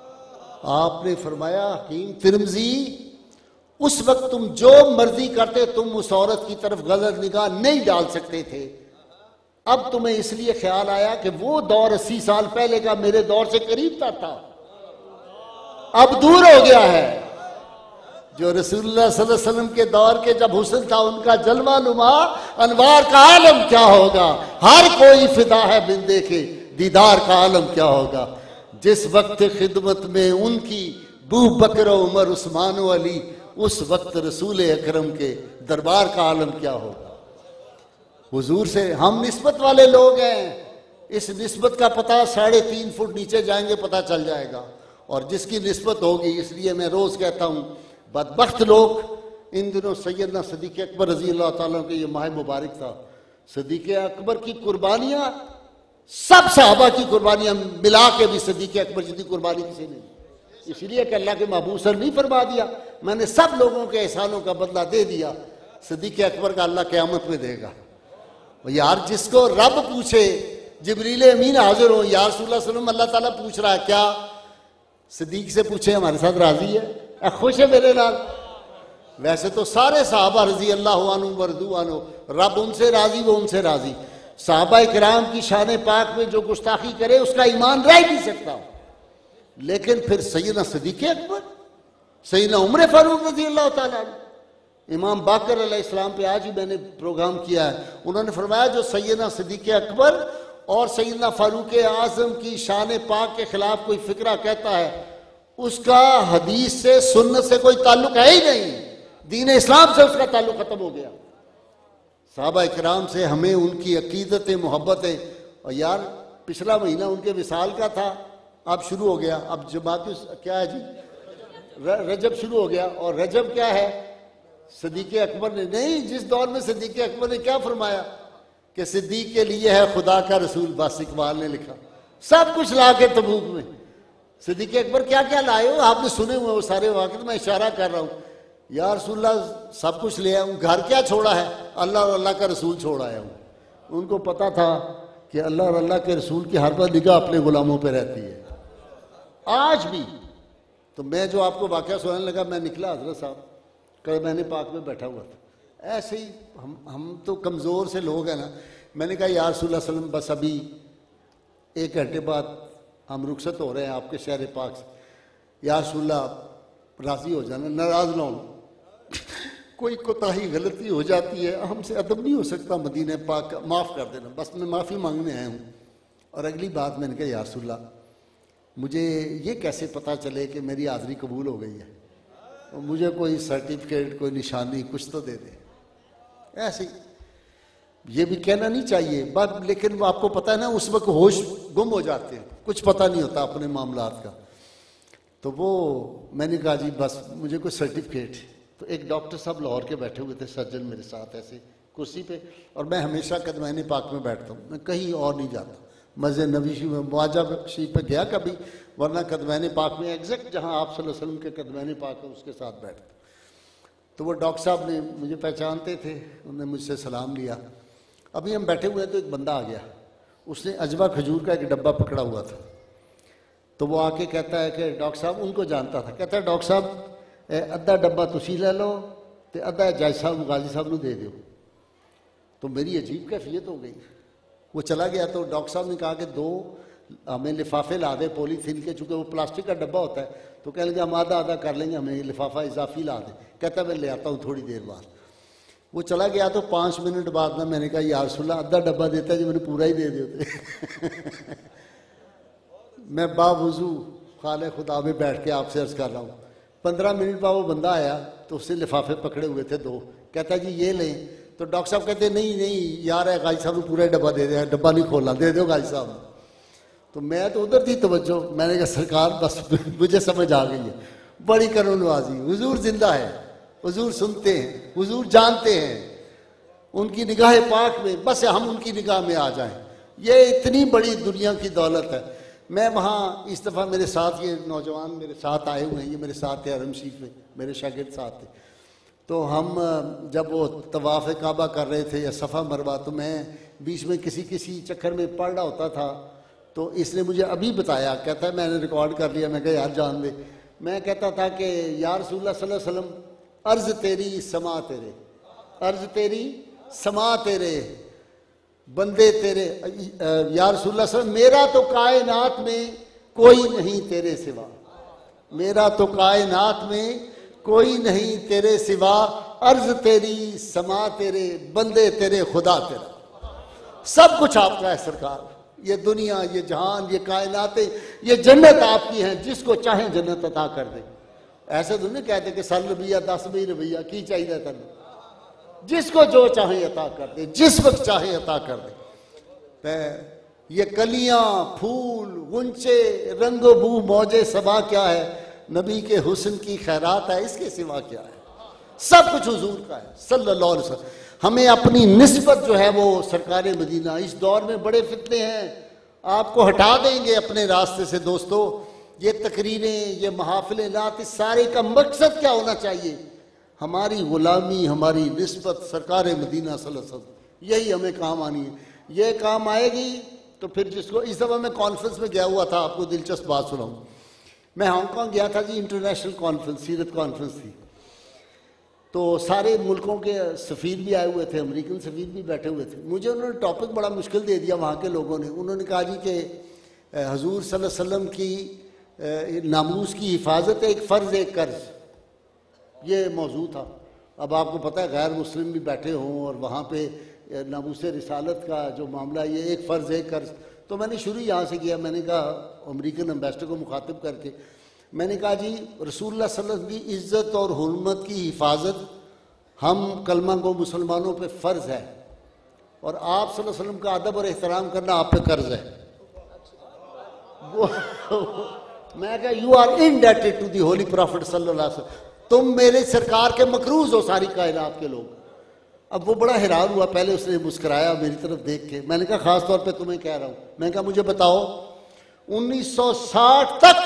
آپ نے فرمایا حکیم ترمذی اس وقت تم جو مرضی کرتے تم اس عورت کی طرف غلط نگاہ نہیں ڈال سکتے تھے. اب تمہیں اس لیے خیال آیا کہ وہ دور اسی سال پہلے کا میرے دور سے قریب تر تھا، اب دور ہو گیا ہے. جو رسول اللہ صلی اللہ علیہ وسلم کے دور کے جب حسن تھا ان کا جلوہ نما انوار کا عالم کیا ہوگا، ہر کوئی فدا ہے بن دیکھے دیدار کا عالم کیا ہوگا، جس وقت خدمت میں ان کی بو بکر و عمر عثمان و علی، اس وقت رسول اکرم کے دربار کا عالم کیا ہوگا۔ حضور سے ہم نسبت والے لوگ ہیں، اس نسبت کا پتہ ساڑھے تین فٹ نیچے جائیں گے پتہ چل جائے گا، اور جس کی نسبت ہوگی، اس لیے میں روز کہتا ہوں بدبخت لوگ ان دنوں سیدنا صدیق اکبر رضی اللہ تعالیٰ کے یہ ماہ مبارک تھا، صدیق اکبر کی قربانیاں سب صحابہ کی قربانیاں ملا کے بھی صدیق اکبر جتنی قربانی کسی نے، اس لیے کہ اللہ کے محبوب صلی نہیں فرما دیا میں نے سب لوگوں کے احسانوں کا بدلہ دے دیا، صدیق اکبر کا اللہ قیامت میں دے گا۔ یار جس کو رب پوچھے، جبریل امین حاضر ہو، یا رسول اللہ صلی اللہ علیہ وسلم اللہ تعالیٰ پوچھ رہا ہے کیا صدیق سے پوچھے ہمارے ساتھ راضی ہے، اے خوش ہے میرے نال؟ ویسے تو سارے صحابہ رضی اللہ عنہ وردو عنہ، رب ان سے راضی وہ ان سے راضی، صحابہ کرام کی شان پاک میں جو گستاخی کرے اس کا ایمان رہ نہیں سکتا، لیکن پھر سیدنا صدیق اکبر، سیدنا عمر فاروق رضی اللہ تعالیٰ عنہ، امام باقر علیہ السلام پہ آج ہی میں نے پروگرام کیا ہے، انہوں نے فرمایا جو سیدنا صدیق اکبر اور سیدنا فاروق اعظم کی شان پاک کے خلاف کوئی فکرہ کہتا ہے اس کا حدیث سے سنت سے کوئی تعلق ہے ہی نہیں، دین اسلام سے اس کا تعلق ختم ہو گیا۔ صحابہ کرام سے ہمیں ان کی عقیدت محبت ہے، اور یار پچھلا مہینہ ان کے وصال کا تھا، اب شروع ہو گیا، اب جماعت کیا ہے جی رجب شروع ہو گیا، اور رجب کیا ہے صدیق اکبر نے نہیں، جس دور میں صدیق اکبر نے کیا فرمایا کہ صدیق کے لیے ہے خدا کا رسول، بس اقبال نے لکھا سب کچھ لا کے تبوک میں، صدیق اکبر کیا کیا لائے ہو آپ نے سنے ہوئے وہ سارے واقعات، میں اشارہ کر رہا ہوں، یا رسول اللہ سب کچھ لے آیا ہوں، گھر کیا چھوڑا ہے، اللہ اور اللہ کا رسول چھوڑ آیا ہوں۔ ان کو پتا تھا کہ اللہ اور اللہ کے رسول کی ہر بار نگاہ اپنے غلاموں پہ رہتی ہے، آج بھی۔ تو میں جو آپ کو واقعہ سنانے لگا، میں نکلا حضرت صاحب کہ میں نے پاک میں بیٹھا ہوا تھا، ایسے ہی ہم ہم تو کمزور سے لوگ ہیں نا، میں نے کہا یا رسول اللہ صلی اللہ علیہ وسلم بس ابھی ایک گھنٹے بعد ہم رخصت ہو رہے ہیں آپ کے شہر پاک سے، یا رسول اللہ راضی ہو جانا، ناراض نہ ہو، کوئی کوتاہی غلطی ہو جاتی ہے، ہم سے ادب نہیں ہو سکتا مدینہ پاک کا، معاف کر دینا، بس میں معافی مانگنے آیا ہوں۔ اور اگلی بات میں نے کہا یا رسول اللہ مجھے یہ کیسے پتہ چلے کہ میری حاضری قبول ہو گئی ہے، مجھے کوئی سرٹیفکیٹ کوئی نشانی کچھ تو دے دے، ایسے ہی یہ بھی کہنا نہیں چاہیے بات، لیکن وہ آپ کو پتہ ہے نا اس وقت ہوش گم ہو جاتے ہیں، کچھ پتہ نہیں ہوتا اپنے معاملات کا۔ تو وہ میں نے کہا جی بس مجھے کوئی سرٹیفکیٹ، تو ایک ڈاکٹر صاحب لاہور کے بیٹھے ہوئے تھے، سرجن میرے ساتھ ایسے کرسی پہ، اور میں ہمیشہ قدمین پاک میں بیٹھتا ہوں، میں کہیں اور نہیں جاتا، مسجد نبی شریف میں مواجہ شریف پہ گیا کبھی، ورنہ قدمین پاک میں ایگزیکٹ جہاں آپ صلی اللہ علیہ وسلم کے قدمین پاک ہے اس کے ساتھ بیٹھتا۔ تو وہ ڈاکٹر صاحب نے مجھے پہچانتے تھے، انہوں نے مجھ سے سلام لیا، ابھی ہم بیٹھے ہوئے تو ایک بندہ آ گیا، اس نے اجوا کھجور کا ایک ڈبہ پکڑا ہوا تھا، تو وہ آ کے کہتا ہے کہ ڈاکٹر صاحب ان کو جانتا تھا، کہتا ہے ڈاکٹر صاحب ادھا ڈبہ تسی لے لو تے ادھا جج صاحب غازی صاحب نو دے دیو۔ تو میری عجیب کیفیت ہو گئی، وہ چلا گیا تو ڈاکٹر صاحب نے کہا کہ دو ہمیں لفافے لا دے پولی تھین کے، چونکہ وہ پلاسٹک کا ڈبہ ہوتا ہے، تو کہنے لگے ہم آدھا آدھا کر لیں گے، ہمیں لفافہ اضافی لا دیں، کہتا ہے میں لے آتا ہوں تھوڑی دیر بعد۔ وہ چلا گیا تو پانچ منٹ بعد میں میں نے کہا یا رسول اللہ ادھا ڈبہ دیتا ہے جو میں نے پورا ہی دے دیتے۔ میں باوضو خالق خدا میں بیٹھ کے آپ سے عرض کر رہا ہوں، پندرہ منٹ بعد وہ بندہ آیا تو اس سے لفافے پکڑے ہوئے تھے دو، کہتا جی یہ لیں، تو ڈاکٹر صاحب کہتے نہیں نہیں یار ہے غازی صاحب نے پورا ڈبہ دے دیا، ڈبہ نہیں کھولا، دے دو غازی صاحب۔ تو میں تو ادھر تھی توجہ، میں نے کہا سرکار بس مجھے سمجھ آ گئی ہے، بڑی کرم نوازی، حضور زندہ ہے، حضور سنتے ہیں، حضور جانتے ہیں، ان کی نگاہ پاک میں بس ہم ان کی نگاہ میں آ جائیں، یہ اتنی بڑی دنیا کی دولت ہے۔ میں وہاں اس دفعہ میرے ساتھ یہ نوجوان میرے ساتھ آئے ہوئے ہیں، یہ میرے ساتھ تھے حرم شریف میں، میرے شاگرد ساتھ تھے، تو ہم جب وہ طواف کعبہ کر رہے تھے یا صفا مروہ، تو میں بیچ میں کسی کسی چکر میں پڑھ رہا ہوتا تھا، تو اس نے مجھے ابھی بتایا، کہتا ہے میں نے ریکارڈ کر لیا، میں کہا یار جان دے، میں کہتا تھا کہ یا رسول اللہ صلی اللہ علیہ وسلم عرض تیری سما تیرے، عرض تیری سما تیرے، بندے تیرے، یا رسول اللہ صلی اللہ علیہ وسلم میرا تو کائنات میں کوئی نہیں تیرے سوا، میرا تو کائنات میں کوئی نہیں تیرے سوا، عرض تیری سما تیرے، بندے تیرے خدا تیرا۔ سب کچھ آپ کا ہے سرکار، یہ دنیا، یہ جہان، یہ کائناتیں، یہ جنت آپ کی ہیں، جس کو چاہیں جنت عطا کر دیں۔ ایسے تو نہیں کہتے کہ سال رویہ دس بھی رویہ کی چاہیے تھا، جس کو جو چاہیں عطا کر دے، جس وقت چاہیں عطا کر دے۔ یہ کلیاں، پھول، غنچے، رنگ و بو، موجے صبا کیا ہے؟ نبی کے حسن کی خیرات ہے، اس کے سوا کیا ہے؟ سب کچھ حضور کا ہے صلی اللہ علیہ وسلم۔ ہمیں اپنی نسبت جو ہے وہ سرکار مدینہ، اس دور میں بڑے فتنے ہیں، آپ کو ہٹا دیں گے اپنے راستے سے دوستو۔ یہ تقریریں، یہ محافلیں نعت، اس سارے کا مقصد کیا ہونا چاہیے؟ ہماری غلامی، ہماری نسبت سرکار مدینہ صلی اللہ علیہ وسلم، یہی ہمیں کام آنی ہے۔ یہ کام آئے گی تو پھر جس کو، اس دفعہ میں کانفرنس میں گیا ہوا تھا، آپ کو دلچسپ بات سناؤں۔ میں ہانگ کانگ گیا تھا جی، انٹرنیشنل کانفرنس، سیرت کانفرنس تھی، تو سارے ملکوں کے سفیر بھی آئے ہوئے تھے، امریکن سفیر بھی بیٹھے ہوئے تھے۔ مجھے انہوں نے ٹاپک بڑا مشکل دے دیا وہاں کے لوگوں نے۔ انہوں نے کہا جی کہ حضور صلی اللہ علیہ وسلم کی ناموس کی حفاظت ایک فرض ایک قرض، یہ موضوع تھا۔ اب آپ کو پتہ ہے غیر مسلم بھی بیٹھے ہوں اور وہاں پہ ناموس رسالت کا جو معاملہ، یہ ایک فرض ایک قرض۔ تو میں نے شروع یہاں سے کیا، میں نے کہا امریکن امبیسڈر کو مخاطب کر کے، میں نے کہا جی رسول اللہ صلی اللہ علیہ وسلم کی عزت اور حرمت کی حفاظت ہم کلمہ گو مسلمانوں پہ فرض ہے، اور آپ صلی اللہ علیہ وسلم کا ادب اور احترام کرنا آپ پہ قرض ہے۔ میں کہا you are indebted to the holy prophet صلی اللہ علیہ وسلم، تم میرے سرکار کے مقروض ہو ساری کائنات کے لوگ۔ اب وہ بڑا حیران ہوا، پہلے اس نے مسکرایا میری طرف دیکھ کے۔ میں نے کہا خاص طور پہ تمہیں کہہ رہا ہوں، میں نے کہا مجھے بتاؤ انیس سو ساٹھ تک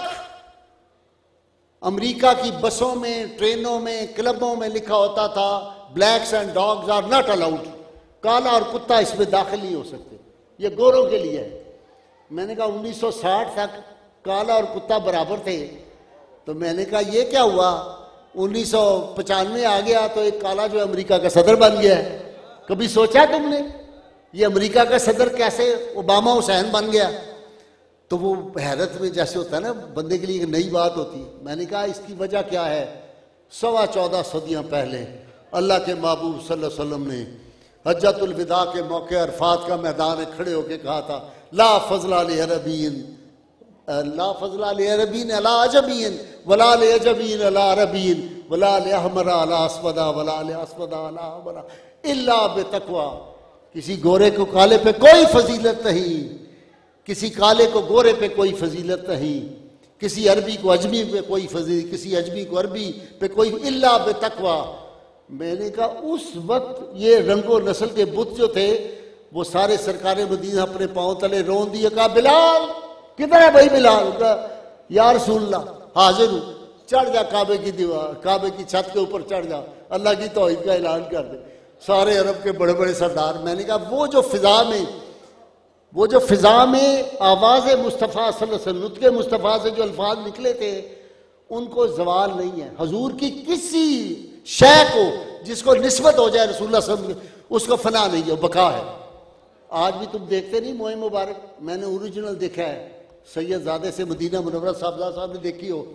امریکہ کی بسوں میں، ٹرینوں میں، کلبوں میں لکھا ہوتا تھا blacks and dogs are not allowed, کالا اور کتا اس میں داخل نہیں ہو سکتے، یہ گوروں کے لیے ہے۔ میں نے کہا انیس سو ساٹھ تک کالا اور کتا برابر تھے، تو میں نے کہا یہ کیا ہوا؟ انیس سو پچانوے آ گیا تو ایک کالا جو امریکہ کا صدر بن گیا ہے۔ کبھی سوچا تم نے یہ امریکہ کا صدر کیسے اوباما حسین بن گیا؟ تو وہ حیرت میں جیسے ہوتا ہے نا بندے کے لیے ایک نئی بات ہوتی ہے۔ میں نے کہا اس کی وجہ کیا ہے؟ سوا چودہ صدیاں پہلے اللہ کے محبوب صلی اللہ علیہ وسلم نے حجۃ الوداع کے موقع عرفات کا میدان میں کھڑے ہو کے کہا تھا لا فضل لعربین، لا فضل لعربین علی عجمین ولا لعجمین علی عربین ولا لاحمر علی اسود ولا لاسود علی احمر الا بتقوی۔ کسی گورے کو کالے پہ کوئی فضیلت نہیں، کسی کالے کو گورے پہ کوئی فضیلت نہیں، کسی عربی کو اجمی پہ کوئی فضیلت، کسی اجمی کو عربی پہ کوئی، الا بتقوی۔ میں نے کہا اس وقت یہ رنگ و نسل کے بت جو تھے وہ سارے سرکار مدینہ اپنے پاؤں تلے رون دیے، کہا بلال کدھر ہے بھائی بلال؟ کہا یا رسول اللہ حاضر ہوں۔ چڑھ جا کعبے کی دیوار، کعبے کی چھت کے اوپر چڑھ جا، اللہ کی توحید کا اعلان کر دے۔ سارے عرب کے بڑے بڑے سردار، میں نے کہا وہ جو فضا میں وہ جو فضا میں آواز مصطفیٰ صلی اللہ علیہ وسلم، نطق مصطفیٰ سے جو الفاظ نکلے تھے ان کو زوال نہیں ہے۔ حضور کی کسی شے کو جس کو نسبت ہو جائے رسول اللہ صلی اللہ علیہ وسلم اس کو فنا نہیں ہے، بقا ہے۔ آج بھی تم دیکھتے نہیں موئے مبارک، میں نے اوریجنل دیکھا ہے، سید زادے سے مدینہ منورہ صاحبزادہ صاحب نے دیکھی ہو،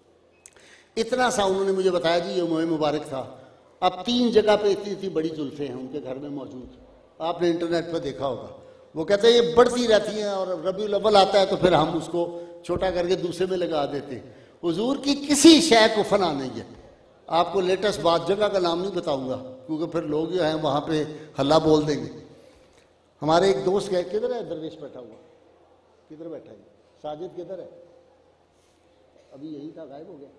اتنا سا انہوں نے مجھے بتایا جی یہ موئے مبارک تھا۔ اب تین جگہ پہ اتنی اتنی بڑی زلفیں ہیں ان کے گھر میں موجود، آپ نے انٹرنیٹ پہ دیکھا ہوگا۔ وہ کہتے ہیں یہ بڑھتی رہتی ہیں اور ربیع الاول آتا ہے تو پھر ہم اس کو چھوٹا کر کے دوسرے میں لگا دیتے ہیں۔ حضور کی کسی شے کو فنا نہیں ہے۔ آپ کو لیٹسٹ بات جگہ کا نام نہیں بتاؤں گا کیونکہ پھر لوگ جو ہیں وہاں پہ ہلا بول دیں گے۔ ہمارے ایک دوست گئے، کدھر ہے درویش بیٹھا ہوا؟ کدھر بیٹھا ہے؟ ساجد کدھر ہے؟ ابھی یہی تھا، غائب ہو گیا۔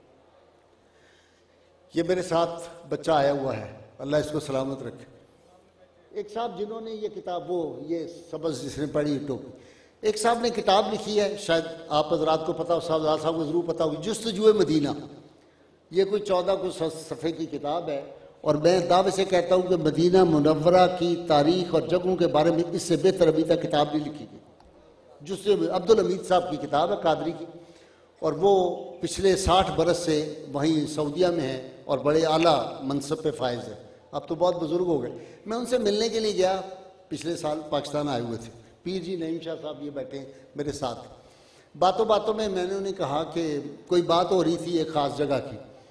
یہ میرے ساتھ بچہ آیا ہوا ہے، اللہ اس کو سلامت رکھے۔ ایک صاحب جنہوں نے یہ کتاب، وہ یہ سبز جس نے پڑھی ٹوپی، ایک صاحب نے کتاب لکھی ہے، شاید آپ حضرات کو پتا ہو، صاحب صاحب کو ضرور پتا ہوگی، جستجوئے مدینہ۔ یہ کوئی چودہ کچھ صفحے کی کتاب ہے، اور میں دعوے سے کہتا ہوں کہ مدینہ منورہ کی تاریخ اور جگہوں کے بارے میں اس سے بہتر ابھی تک کتاب نہیں لکھی گئی۔ جستجوئے عبدالحمید صاحب کی کتاب ہے، قادری کی، اور وہ پچھلے ساٹھ برس سے وہیں سعودیہ میں ہے اور بڑے اعلیٰ منصب پہ فائز ہے، اب تو بہت بزرگ ہو گئے۔ میں ان سے ملنے کے لیے گیا، پچھلے سال پاکستان آئے ہوئے تھے، پیر جی نعیم شاہ صاحب یہ بیٹھے ہیں میرے ساتھ۔ باتوں باتوں میں میں نے انہیں کہا کہ کوئی بات ہو رہی تھی ایک خاص جگہ کی،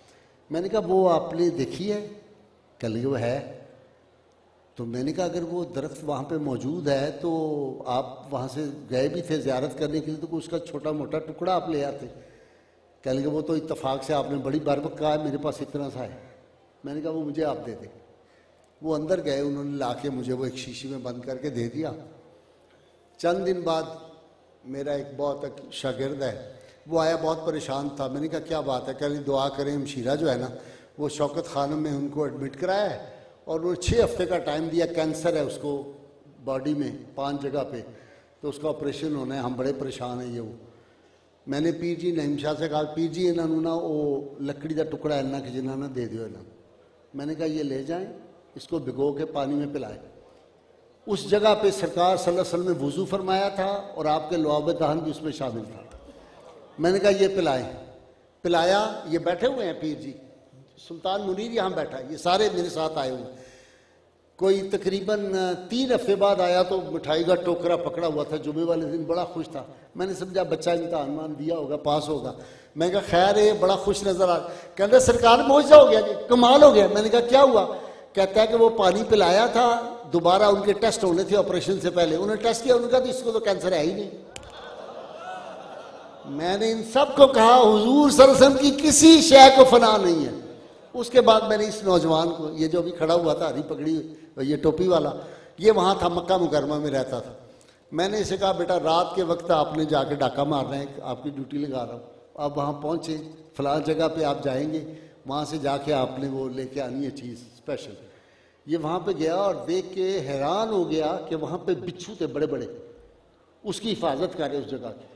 میں نے کہا وہ آپ نے دیکھی ہے؟ کہنے لگے وہ ہے. تو میں نے کہا اگر وہ درخت وہاں پہ موجود ہے تو آپ وہاں سے گئے بھی تھے زیارت کرنے کے لیے، تو اس کا چھوٹا موٹا ٹکڑا آپ لے آتے. کہنے لگے وہ تو اتفاق سے آپ نے بڑی بار وقت کہا ہے، میرے پاس اتنا سا ہے. میں نے کہا وہ مجھے آپ دے دیں. وہ اندر گئے، انہوں نے لا کے مجھے وہ ایک شیشی میں بند کر کے دے دیا. چند دن بعد میرا ایک بہت شاگرد ہے، وہ آیا، بہت پریشان تھا. میں نے کہا کیا بات ہے؟ کہنے دعا کریں، ہمشیرہ جو ہے نا وہ شوکت خانم میں ان کو ایڈمٹ کرایا ہے اور انہوں نے چھ ہفتے کا ٹائم دیا. کینسر ہے اس کو باڈی میں پانچ جگہ پہ، تو اس کا آپریشن ہونا ہے، ہم بڑے پریشان ہیں. یہ وہ میں نے پیر جی نعیم شاہ سے کہا پیر جی انہوں نے نا وہ لکڑی کا ٹکڑا ہے نا کہ جنہوں نے دے دیو انہوں. میں نے کہا یہ لے جائیں، اس کو بھگو کے پانی میں پلائیں. اس جگہ پہ سرکار صلی اللہ علیہ وسلم نے وضو فرمایا تھا اور آپ کے لعاب دہن بھی اس میں شامل تھا. میں نے کہا یہ پلائیں. پلایا. یہ بیٹھے ہوئے ہیں پیر جی، سلطان منیر یہاں بیٹھا ہے، یہ سارے میرے ساتھ آئے ہوئے. کوئی تقریباً تین ہفتے بعد آیا تو مٹھائی کا ٹوکرا پکڑا ہوا تھا. جمعے والے دن بڑا خوش تھا. میں نے سمجھا بچہ امتحان مان دیا ہوگا، پاس ہوگا. میں نے کہا خیر ہے، بڑا خوش نظر آ. کہتے سرکار معجزہ ہو گیا جی، کمال ہو گیا. میں نے کہا کیا ہوا؟ کہتا ہے کہ وہ پانی پلایا تھا، دوبارہ ان کے ٹیسٹ ہونے تھے آپریشن سے پہلے، انہوں نے ٹیسٹ کیا، انہوں نے کہا تو اس کو تو کینسر ہے ہی نہیں. میں نے ان سب کو کہا حضور صلی اللہ علیہ وسلم کی کسی شے کو فنا نہیں ہے. اس کے بعد میں نے اس نوجوان کو، یہ جو بھی کھڑا ہوا تھا ہری پگڑی یہ ٹوپی والا، یہ وہاں تھا مکہ مکرمہ میں رہتا تھا. میں نے اسے کہا بیٹا رات کے وقت آپ نے جا کے ڈاکہ مارنا ہے، آپ کی ڈیوٹی لگا رہا ہوں، آپ وہاں پہنچے فلاں جگہ پہ آپ جائیں گے، وہاں سے جا کے آپ نے وہ لے کے آنی ہے چیز اسپیشل. یہ وہاں پہ گیا اور دیکھ کے حیران ہو گیا کہ وہاں پہ بچھو تھے بڑے بڑے، اس کی حفاظت کر رہے اس جگہ کی.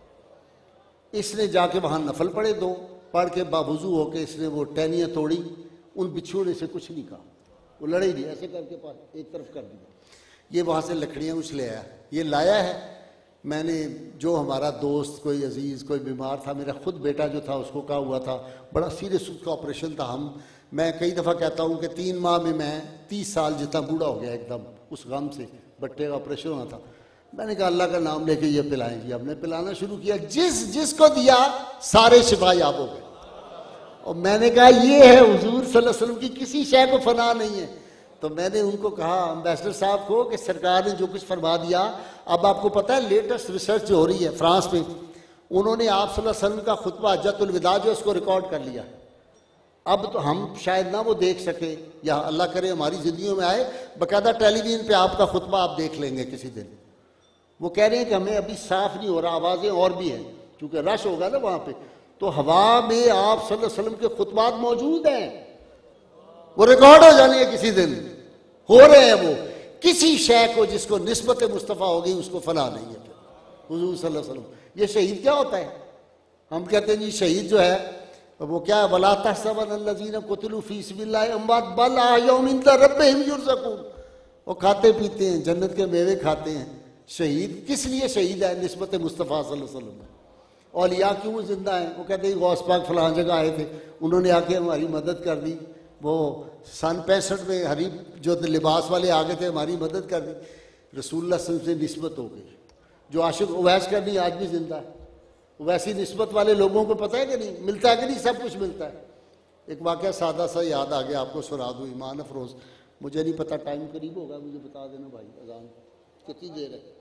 اس نے جا کے وہاں نفل پڑھے دو، پڑھ کے باوضو ہو کے اس نے وہ ٹہنیاں توڑی. ان بچھوؤں نے سے کچھ نہیں کہا، وہ لڑے ہی نہیں، ایسے کر کے ایک طرف کر دیا. یہ وہاں سے لکڑیاں اچھ لے آیا. یہ لایا ہے. میں نے جو ہمارا دوست کوئی عزیز کوئی بیمار تھا، میرا خود بیٹا جو تھا اس کو کہا ہوا تھا، بڑا سیریس اس کا آپریشن تھا. ہم میں کئی دفعہ کہتا ہوں کہ تین ماہ میں میں تیس سال جتنا بوڑھا ہو گیا ایک دم اس غم سے، بٹے کا آپریشن ہونا تھا. میں نے کہا اللہ کا نام لے کے یہ پلائیں جی. ہم نے پلانا شروع کیا، جس جس کو دیا سارے شفا یاب ہو گئے. اور میں نے کہا یہ ہے حضور صلی اللہ علیہ وسلم کی کسی شے کو فنا نہیں ہے. تو میں نے ان کو کہا امبیسڈر صاحب کو کہ سرکار نے جو کچھ فرما دیا. اب آپ کو پتہ ہے لیٹسٹ ریسرچ جو ہو رہی ہے فرانس میں، انہوں نے آپ صلی اللہ علیہ وسلم کا خطبہ حجۃ الوداع جو اس کو ریکارڈ کر لیا. اب تو ہم شاید نہ وہ دیکھ سکے، یا اللہ کرے ہماری زندگیوں میں آئے باقاعدہ ٹیلی ویژن پہ آپ کا خطبہ آپ دیکھ لیں گے کسی دن. وہ کہہ رہے ہیں کہ ہمیں ابھی صاف نہیں ہو رہا، آوازیں اور بھی ہیں کیونکہ رش ہوگا نا وہاں پہ. تو ہوا میں آپ صلی اللہ علیہ وسلم کے خطبات موجود ہیں، وہ ریکارڈ ہو جانے ہیں کسی دن، ہو رہے ہیں. وہ کسی شے کو جس کو نسبت مصطفیٰ ہوگی اس کو فنا نہیں ہے. حضور صلی اللہ علیہ وسلم. یہ شہید کیا ہوتا ہے؟ ہم کہتے ہیں جی شہید جو ہے وہ کیا ہے، وَلَا تَحْسَبَنَّ الَّذِينَ قُتِلُوا فِي سَبِيلِ اللَّهِ أَمْوَاتٌ بَلْ أَحْيَاءٌ عِندَ رَبِّهِمْ يُرْزَقُونَ. وہ کھاتے پیتے ہیں، جنت کے میوے کھاتے ہیں. شہید کس لیے شہید ہے؟ نسبت مصطفیٰ صلی اللہ علیہ وسلم. اولیاء کیوں زندہ ہیں؟ وہ کہتے ہیں غوث پاک فلاں جگہ آئے تھے، انہوں نے آ کے ہماری مدد کر دی. وہ سن پینسٹھ میں حریب جو لباس والے آ گئے تھے ہماری مدد کر دی. رسول اللہ صلی اللہ علیہ وسلم سے نسبت ہو گئی. جو عاشق اویس کرنی آج بھی زندہ ہے. ویسی نسبت والے لوگوں کو پتہ ہے کہ نہیں ملتا ہے کہ نہیں؟ سب کچھ ملتا ہے. ایک واقعہ سادہ سا یاد آ گیا، آپ کو سنا دوں. ایمان افروز، مجھے نہیں پتہ ٹائم قریب ہوگا، مجھے بتا دینا بھائی. اذان کتنی دیر ہے؟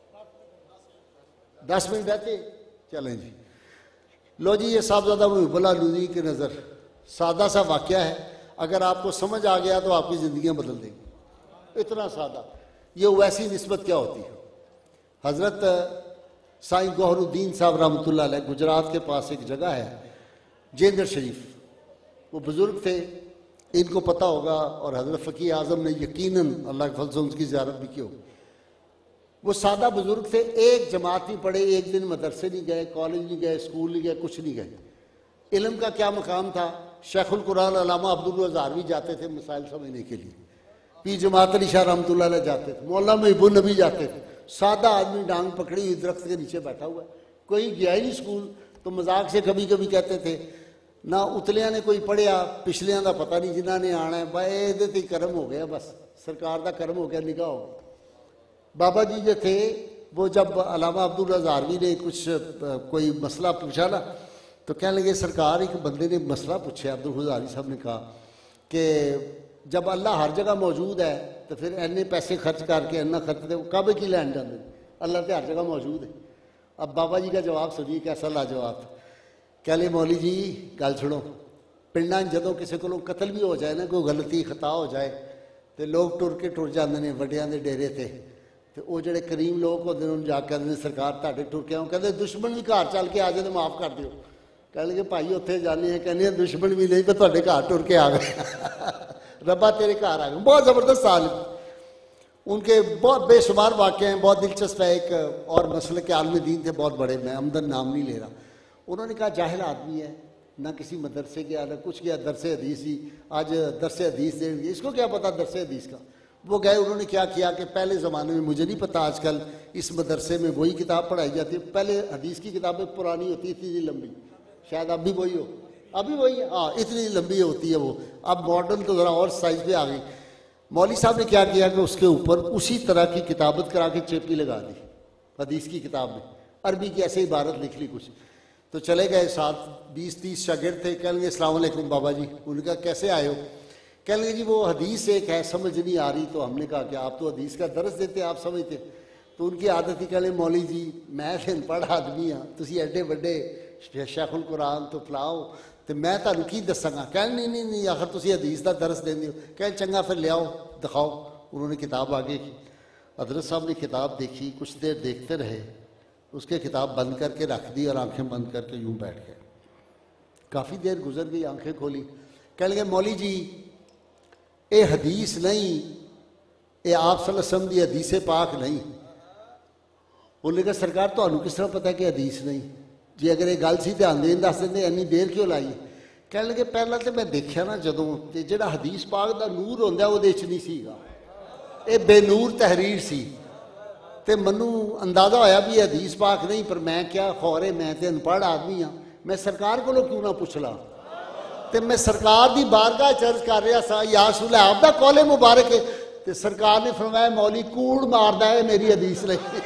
دس منٹ رہتے چلیں جی. لو جی، یہ صاحبزادہ محب اللہ لودھی کی نظر سادہ سا واقعہ ہے، اگر آپ کو سمجھ آ گیا تو آپ کی زندگیاں بدل دیں گی. اتنا سادہ. یہ ویسی نسبت کیا ہوتی ہے؟ حضرت سائیں گوہر الدین صاحب رحمۃ اللہ علیہ، گجرات کے پاس ایک جگہ ہے جیندر شریف. وہ بزرگ تھے، ان کو پتہ ہوگا، اور حضرت فقیہ اعظم نے یقیناً اللہ کے فضل سے ان کی زیارت بھی کی ہوگی. وہ سادہ بزرگ تھے، ایک جماعت نہیں پڑھے، ایک دن مدرسے نہیں گئے، کالج نہیں گئے، اسکول نہیں گئے، کچھ نہیں گئے. علم کا کیا مقام تھا؟ شیخ القرآن علامہ عبداللہ ہزاروی جاتے تھے مسائل سمجھنے کے لیے، پیر جماعت علی شاہ رحمۃ اللہ علیہ جاتے تھے، مولانا محب النبی جاتے تھے. سادہ آدمی ڈانگ پکڑی ہوئی درخت کے نیچے بیٹھا ہوا ہے، کوئی گیا ہی نہیں اسکول. تو مذاق سے کبھی کبھی کہتے تھے نہ اتلیاں نے کوئی پڑھیا، پچھلیاں دا پتہ نہیں، جنہاں نے آنا ہے بھائی یہ تے کرم ہو گیا، بس سرکار دا کرم ہو گیا، نگاہ ہو گیا. بابا جی جو تھے وہ جب علامہ عبداللہ ہزاروی نے کچھ کوئی مسئلہ پوچھا نا، تو کہنے لگے سرکار ایک بندے نے مسئلہ پوچھا، عبدالغزاری صاحب نے کہا کہ جب اللہ ہر جگہ موجود ہے تو پھر اینے پیسے خرچ کر کے اینا خرچ دے کعبے کی لین جاندے، اللہ تو ہر جگہ موجود ہے۔ اب بابا جی کا جواب سنیے کیسا لاجواب تھا۔ کہہ لے مولوی جی گل سنو، پنڈاں جدوں کسی کو قتل بھی ہو جائے نا، کوئی غلطی خطا ہو جائے تو لوگ ٹر کے ٹر جاندے نے وڈیاں دے ڈیرے تے، تو وہ جڑے کریم لوگ ہوندے نے جا کے کہندے سرکار تہاڈے ٹر کے آؤ، کہندے دشمن بھی گھر چل کے آ جائے تو معاف کر دیو۔ کہنے لگے بھائی اتنے جانے ہیں، کہنے دشمن بھی نہیں تو تہاڈے گھر ٹر کے آ گئے ربا تیرے گھر آ گئے۔ بہت زبردست عالم، ان کے بہت بے شمار واقعے ہیں، بہت دلچسپ ہے۔ ایک اور مسئلے کے عالم دین تھے بہت بڑے، میں عمدن نام نہیں لے رہا۔ انہوں نے کہا جاہل آدمی ہے، نہ کسی مدرسے گیا نہ کچھ گیا، درس حدیث ہی آج درس حدیث دیں گے، اس کو کیا پتا درس حدیث کا۔ وہ گئے، انہوں نے کیا کیا کہ پہلے زمانے میں، مجھے نہیں پتا آج کل اس مدرسے میں وہی کتاب پڑھائی جاتی ہے، پہلے حدیث کی کتابیں پرانی ہوتی اتنی لمبی، شاید اب بھی وہی ہو، ابھی وہی ہے، ہاں اتنی لمبی ہوتی ہے وہ، اب ماڈرن تو ذرا اور سائز پہ آ گئی۔ مولوی صاحب نے کیا کیا کہ اس کے اوپر اسی طرح کی کتابت کرا کے چیپی لگا دی حدیث کی کتاب میں، عربی کی ایسے عبارت لکھ لی کچھ۔ تو چلے گئے، ساتھ بیس تیس شاگرد تھے، کہنے لگے السلام علیکم بابا جی۔ ان کا کیسے آئے ہو؟ کہنے لگے جی وہ حدیث ایک ہے سمجھ نہیں آ رہی، تو ہم نے کہا کہ آپ تو حدیث کا درس دیتے آپ سمجھتے۔ تو ان کی عادت ہی، کہنے مولوی جی میں ان پڑھ آدمی ہاں، تسی ایڈے بڑے شیخ القرآن تو فلاؤ تو میں تمہیں کی دساں گا۔ کہنے نہیں نہیں نہیں آخر تسی حدیث کا درس دیں ہو۔ کہنے چنگا پھر لے آؤ دکھاؤ۔ انہوں نے کتاب آگے کی، حضرت صاحب نے کتاب دیکھی، کچھ دیر دیکھتے رہے، اس کے کتاب بند کر کے رکھ دی اور آنکھیں بند کر کے یوں بیٹھ گئے۔ کافی دیر گزر گئی، آنکھیں کھولی، کہنے لگے مولوی جی اے حدیث نہیں، اے آپ صلی اللہ علیہ وسلم دی حدیث پاک نہیں۔ انہوں نے کہا سرکار تمہیں کس طرح پتا ہے کہ حدیث نہیں؟ جی اگر یہ گل سی تو آندے دس دیں اینی دیر کیوں لائی؟ کہنے لگے پہلا تو میں دیکھا نا جدوں تے جڑا حدیث پاک دا نور ہوندا وہ وچ نہیں سی گا، اے بے نور تحریر سی، تے منو اندازہ ہویا بھی حدیث پاک نہیں، پر میں کیا خورے میں تے ان پڑھ آدمی ہاں، میں سرکار کو کیوں نہ پوچھ لا؟ تے میں سرکار دی بارگاہ چرچ کر رہا سا، یا رسول اللہ آپ دا قول مبارک ہے، تے سرکار نے فرمایا مولوی کوڑ ماردا ہے میری حدیث نہیں۔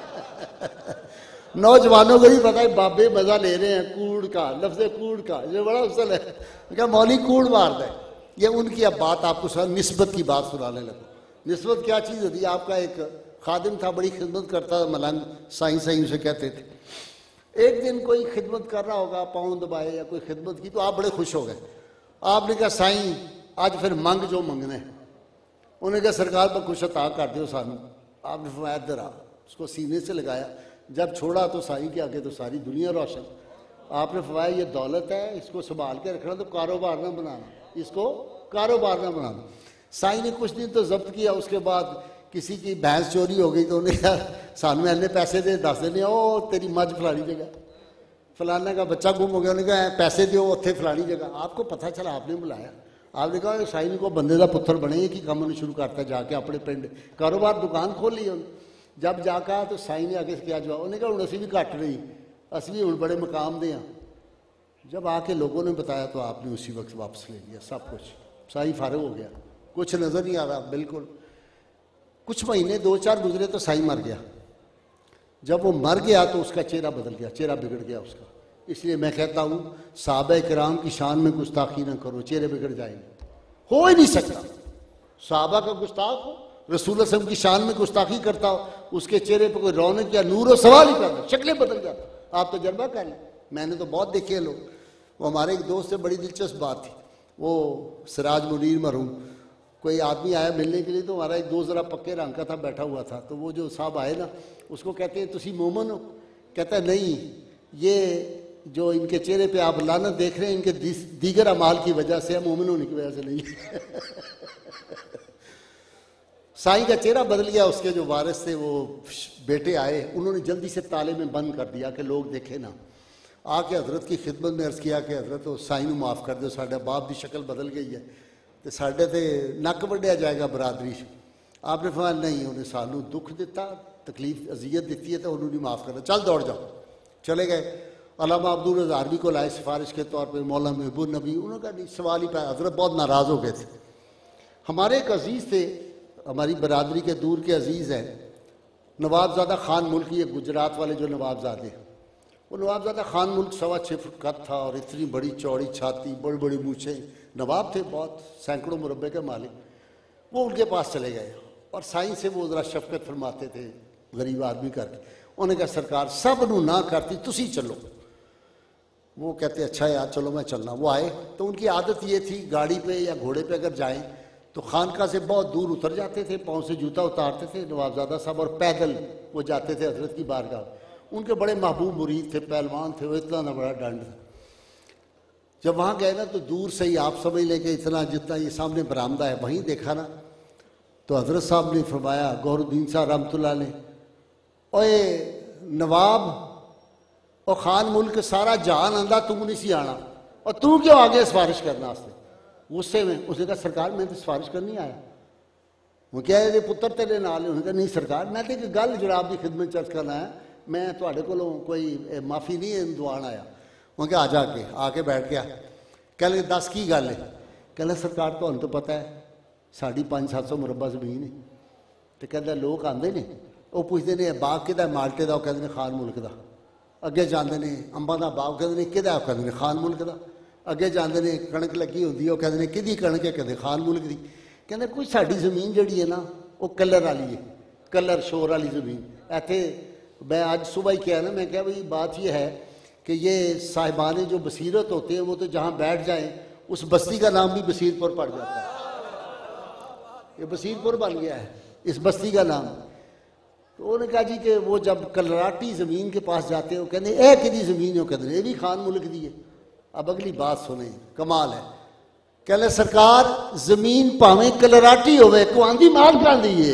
نوجوانوں کو بھی پتا ہے بابے مزہ لے رہے ہیں کوڑ کا، لفظ کوڑ کا یہ بڑا افضل ہے، کہ مولوی کوڑ ماردا ہے۔ یہ ان کی اب بات آپ کو سنا، نسبت کی بات سنانے لگا۔ نسبت کیا چیز ہوتی ہے؟ آپ کا ایک خادم تھا، بڑی خدمت کرتا تھا، ملنگ سائیں سائیں اسے کہتے تھے۔ ایک دن کوئی خدمت کر رہا ہوگا، پاؤں دبائے یا کوئی خدمت کی، تو آپ بڑے خوش ہو گئے۔ آپ نے کہا سائیں آج پھر منگ جو منگنا ہے۔ انہوں نے کہا سرکار پر کچھ عطا کر دیو سانو۔ آپ نے فرمایا ادھر آ، اس کو سینے سے لگایا، جب چھوڑا تو سائیں کے آگے تو ساری دنیا روشن۔ آپ نے فرمایا یہ دولت ہے، اس کو سنبھال کے رکھنا، تو کاروبار نہ بنانا، اس کو کاروبار نہ بنانا۔ سائیں نے کچھ دن تو ضبط کیا، اس کے بعد کسی کی بھینس چوری ہو گئی تو انہیں کہا سانو اینے پیسے دے، دس دینے او تیری مجھ فلانی جگہ، فلانا کا بچہ گم ہو گیا، انہیں کہا پیسے دیو اتنے فلانی جگہ۔ آپ کو پتہ چلا، آپ نے بلایا، آپ نے کہا سائیں کو بندے دا پتر بنے، یہ کی کام انہیں شروع کرتا ہے، جا کے اپنے پنڈ کاروبار دکان کھول لی انہیں۔ جب جا کہا تو سائیں نے آگے سے کیا جواب؟ انہیں کہا ہوں اسی بھی گھٹ نہیں، اسی بھی ہوں بڑے مقام دے ہیں۔ جب آ کے لوگوں نے بتایا تو آپ نے اسی وقت واپس لے لیا سب کچھ، سائیں فارغ ہو گیا، کچھ نظر نہیں آ رہا بالکل۔ کچھ مہینے دو چار گزرے تو سائیں مر گیا۔ جب وہ مر گیا تو اس کا چہرہ بدل گیا، چہرہ بگڑ گیا اس کا۔ اس لیے میں کہتا ہوں صحابہ کرام کی شان میں گستاخی نہ کرو، چہرے بگڑ جائیں گے، ہو ہی نہیں سکتا۔ صحابہ کا گستاخ ہو، رسول اللہ صلی اللہ علیہ وسلم کی شان میں گستاخی کرتا ہو، اس کے چہرے پہ کوئی رونق یا نور و سوال ہی کرتا، شکلیں بدل جاتا۔ آپ تجربہ کر لیں، میں نے تو بہت دیکھے ہیں لوگ۔ وہ ہمارے ایک دوست سے بڑی دلچسپ بات تھی، وہ سراج منیر مرحوم، کوئی آدمی آیا ملنے کے لیے، تو ہمارا ایک دوست ذرا پکے رنگ کا تھا، بیٹھا ہوا تھا، تو وہ جو صاحب آئے نا اس کو کہتے ہیں تسی مومن ہو؟ کہتا ہے نہیں، یہ جو ان کے چہرے پہ آپ لعنت دیکھ رہے ہیں ان کے دیگر اعمال کی وجہ سے، مومن ہونے کی وجہ سے نہیں۔ سائیں کا چہرہ بدل گیا، اس کے جو وارث تھے وہ بیٹے آئے، انہوں نے جلدی سے تالے میں بند کر دیا کہ لوگ دیکھیں نا۔ آ کے حضرت کی خدمت میں عرض کیا کہ حضرت سائیں معاف کر دو، ساڈا باپ دی شکل بدل گئی ہے تو ساڈے تے نک وڈیا جائے گا برادری۔ آپ نے فرمایا نہیں، انہیں سانو دکھ دیتا، تکلیف اذیت دیتی ہے تو انہوں نے معاف کرنا، چل دوڑ جاؤ۔ چلے گئے، علامہ عبدالرزاق ہزاروی کو لائے سفارش کے طور پہ، مولانا محبوب النبی، انہوں نے کہا نہیں، سوال ہی پایا۔ حضرت بہت ناراض ہو گئے تھے۔ ہمارے ایک عزیز تھے، ہماری برادری کے دور کے عزیز ہیں، نواب زادہ خان ملکی، ایک گجرات والے جو نواب زادے ہیں، وہ نوابزادہ خان ملک سوا چھ فٹ قد تھا اور اتنی بڑی چوڑی چھاتی، بڑی بڑی مونچھیں، نواب تھے بہت، سینکڑوں مربع کے مالک۔ وہ ان کے پاس چلے گئے اور سائیں سے وہ ذرا شفقت فرماتے تھے، غریب آدمی کر کے۔ انہوں نے کہا سرکار سب نو نہ کرتی، تسی چلو۔ وہ کہتے اچھا یار چلو میں چلنا۔ وہ آئے تو ان کی عادت یہ تھی گاڑی پہ یا گھوڑے پہ اگر جائیں تو خانقاہ سے بہت دور اتر جاتے تھے، پاؤں سے جوتا اتارتے تھے نوابزادہ صاحب، اور پیدل وہ جاتے تھے حضرت کی بارگاہ۔ ان کے بڑے محبوب مرید تھے، پہلوان تھے، وہ اتنا نہ بڑا ڈنڈ تھا۔ جب وہاں گئے نا تو دور سے ہی آپ سمجھ لیں کہ اتنا جتنا یہ سامنے برآمدہ ہے وہیں دیکھا نا تو حضرت صاحب نے فرمایا، گور الدین صاحب رحمۃ اللہ علیہ، اوے نواب اور خان ملک سارا جہان آندا تم نہیں سی آنا، اور تو کیوں آگے سفارش کرنا واسطے؟ غصے میں اس نے کہا سرکار میں تو سفارش کرنی آیا۔ وہ کیا ہے پتر تیرے نال؟ انہوں نے کہا نہیں سرکار میں تو ایک گل جناب کی خدمت چرچ کرنا ہے، میں تھوڑے کولوں کوئی معافی نہیں دعان آیا۔ وہ کہ آ جا کے آ کے بیٹھ گیا۔ کہہ لگے دس کی گل ہے؟ کہہ لگا سرکار تو ہم تو پتہ ہے ساڑھی پانچ سات سو مربع زمین ہے، تو کہتا لوگ آتے ہیں وہ پوچھتے ہیں باغ کہ مالٹے کا، وہ کہتے ہیں خان ملک کا۔ اگے جاندے نے امباں دا باغ، کہتے ہیں کہدا، کہتے ہیں خان ملک کا۔ اگے جاندے نے کنک لگی ہوتی ہے، وہ کہتے ہیں کدی کنک ہے، کہتے خان ملک دی۔ کہتے ہیں کوئی ساری زمین جڑی ہے نا وہ کلر والی ہے، کلر شور والی زمین۔ ایتھے میں آج صبح ہی کیا نا، میں کہا بھائی بات یہ ہے کہ یہ صاحبان جو بصیرت ہوتے ہیں وہ تو جہاں بیٹھ جائیں اس بستی کا نام بھی بصیر پور پڑ جاتا ہے، یہ بصیر پور بن گیا ہے اس بستی کا نام۔ تو انہوں نے کہا جی کہ وہ جب کلراٹی زمین کے پاس جاتے ہیں وہ کہتے ہیں اے کدی زمین ہے، وہ کہتے ہیں یہ بھی خان ملک دی ہے۔ اب اگلی بات سنیں، کمال ہے۔ کہلے سرکار زمین پاویں کلراٹی ہوئے کو آندھی مال کان دیئے،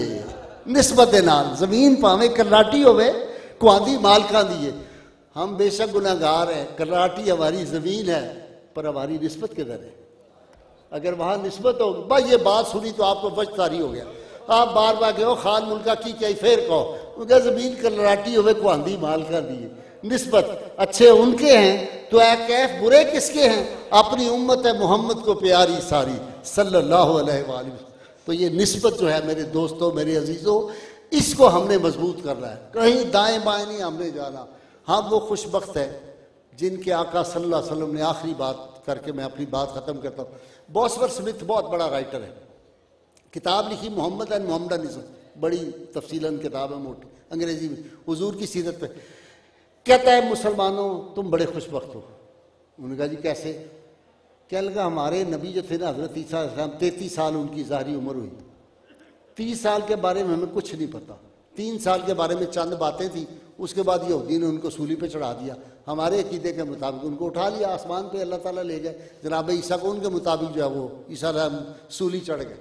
نسبت نال زمین پاویں کلراٹی ہوئے کو آندھی مال کان دیئے۔ ہم بے شک گناہگار ہیں، کلراٹی ہماری زمین ہے پر ہماری نسبت کدھر ہے؟ اگر وہاں نسبت ہو بھائی یہ بات سنی تو آپ کو وجہ تاری ہو گیا، آپ بار بار کہو خان ملکہ کی کیا پھر کہو، کہا زمین کلراٹی ہوئے کو آندھی مال کان دیئے۔ نسبت اچھے ان کے ہیں تو اے کیف برے کس کے ہیں؟ اپنی امت محمد کو پیاری ساری صلی اللہ علیہ وآلہ وسلم۔ تو یہ نسبت جو ہے میرے دوستوں، میرے عزیزوں، اس کو ہم نے مضبوط کرنا ہے، کہیں دائیں بائیں نہیں ہم نے جانا۔ ہم وہ خوش بخت ہے جن کے آقا صلی اللہ علیہ وسلم نے آخری بات کر کے میں اپنی بات ختم کرتا ہوں۔ بوسور سمتھ بہت بڑا رائٹر ہے، کتاب لکھی محمد اینڈ محمدنزم، بڑی تفصیلاً کتاب ہے موٹی انگریزی میں، حضور کی سیرت پہ۔ کہتا ہے مسلمانوں تم بڑے خوش بخت ہو۔ انہوں نے کہا جی کیسے؟ کہنے لگا ہمارے نبی جو تھے نا حضرت عیسیٰ علیہ السلام، تینتیس سال ان کی ظاہری عمر ہوئی، تیس سال کے بارے میں ہمیں کچھ نہیں پتا، تین سال کے بارے میں چند باتیں تھیں، اس کے بعد یہودی نے ان کو سولی پہ چڑھا دیا۔ ہمارے عقیدے کے مطابق ان کو اٹھا لیا آسمان پہ، اللہ تعالیٰ لے گئے جناب عیسیٰ کو، ان کے مطابق جو ہے وہ عیسیٰ علیہ السلام سولی چڑھ گئے۔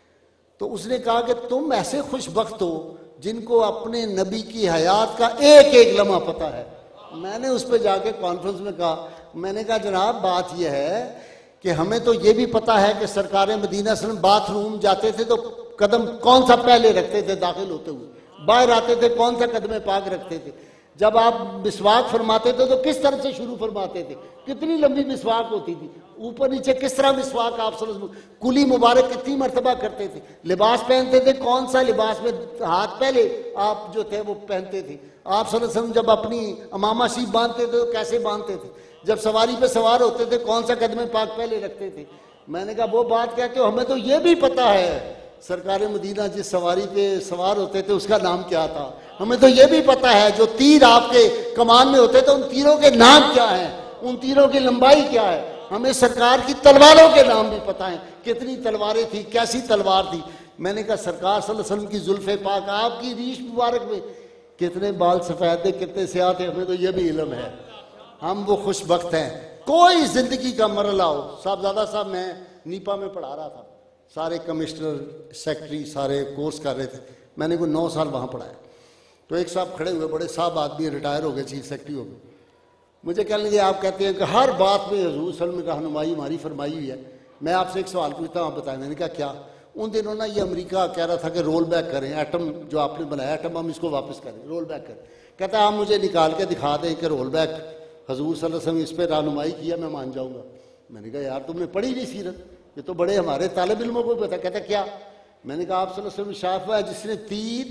تو اس نے کہا کہ تم ایسے خوش بخت ہو جن کو اپنے نبی کی حیات کا ایک ایک لمحہ پتہ ہے۔ میں نے اس پہ جا کے کانفرنس میں کہا، میں نے کہا جناب بات یہ ہے کہ ہمیں تو یہ بھی پتہ ہے کہ سرکار مدینہ صلی اللہ علیہ وسلم باتھ روم جاتے تھے تو قدم کون سا پہلے رکھتے تھے داخل ہوتے ہوئے، باہر آتے تھے کون سا قدم پاک رکھتے تھے، جب آپ مسواک فرماتے تھے تو کس طرح سے شروع فرماتے تھے، کتنی لمبی مسواک ہوتی تھی، اوپر نیچے کس طرح مسواک آپ صلی اللہ علیہ وسلم، کلی مبارک کتنی مرتبہ کرتے تھے، لباس پہنتے تھے کون سا لباس میں ہاتھ پہلے آپ جو تھے وہ پہنتے تھے، آپ صلی اللہ علیہ وسلم جب اپنی امامہ شیف باندھتے تھے تو کیسے باندھتے تھے، جب سواری پہ سوار ہوتے تھے کون سا قدم پاک پہلے رکھتے تھے۔ میں نے کہا وہ بات کہتے ہو، ہمیں تو یہ بھی پتہ ہے سرکار مدینہ جس سواری پہ سوار ہوتے تھے اس کا نام کیا تھا، ہمیں تو یہ بھی پتہ ہے جو تیر آپ کے کمان میں ہوتے تھے ان تیروں کے نام کیا ہیں، ان تیروں کی لمبائی کیا ہے، ہمیں سرکار کی تلواروں کے نام بھی پتہ ہیں، کتنی تلواریں تھی، کیسی تلوار تھی۔ میں نے کہا سرکار صلی اللہ علیہ وسلم کی زلف پاک، آپ کی ریش مبارک میں کتنے بال سفید تھے، کتنے سیاہ تھے، ہمیں تو یہ بھی علم ہے۔ ہم وہ خوش بخت ہیں، کوئی زندگی کا مرحلہ ہو۔ صاحبزادہ صاحب میں نیپا میں پڑھا رہا تھا، سارے کمشنر سیکٹری سارے کورس کر رہے تھے، میں نے کوئی نو سال وہاں پڑھایا۔ تو ایک صاحب کھڑے ہوئے، بڑے صاحب آدمی، ریٹائر ہو گئے، چیف سیکٹری ہو گئے، مجھے کہنے لگے آپ کہتے ہیں کہ ہر بات میں حضور صلی اللہ علیہ وسلم کی رہنمائی ہماری فرمائی ہوئی ہے، میں آپ سے ایک سوال پوچھتا ہوں آپ بتائیں۔ میں نے کہا کیا؟ ان دنوں نا یہ امریکہ کہہ رہا تھا کہ رول بیک کریں، ایٹم جو آپ نے بنایا ایٹم ہم اس کو واپس کریں، رول بیک کریں۔ کہتا ہے آپ مجھے نکال کے دکھا دیں کہ رول بیک حضور صلی اللہ علیہ وسلم اس پہ رہنمائی کیا، میں مان جاؤں گا۔ میں نے کہا یار تم نے پڑھی نہیں سیرت، یہ تو بڑے ہمارے طالب علموں کو پتا۔ کہتا کیا؟ میں نے کہا آپ صلی اللہ علیہ وسلم شاف ہے جس نے تیر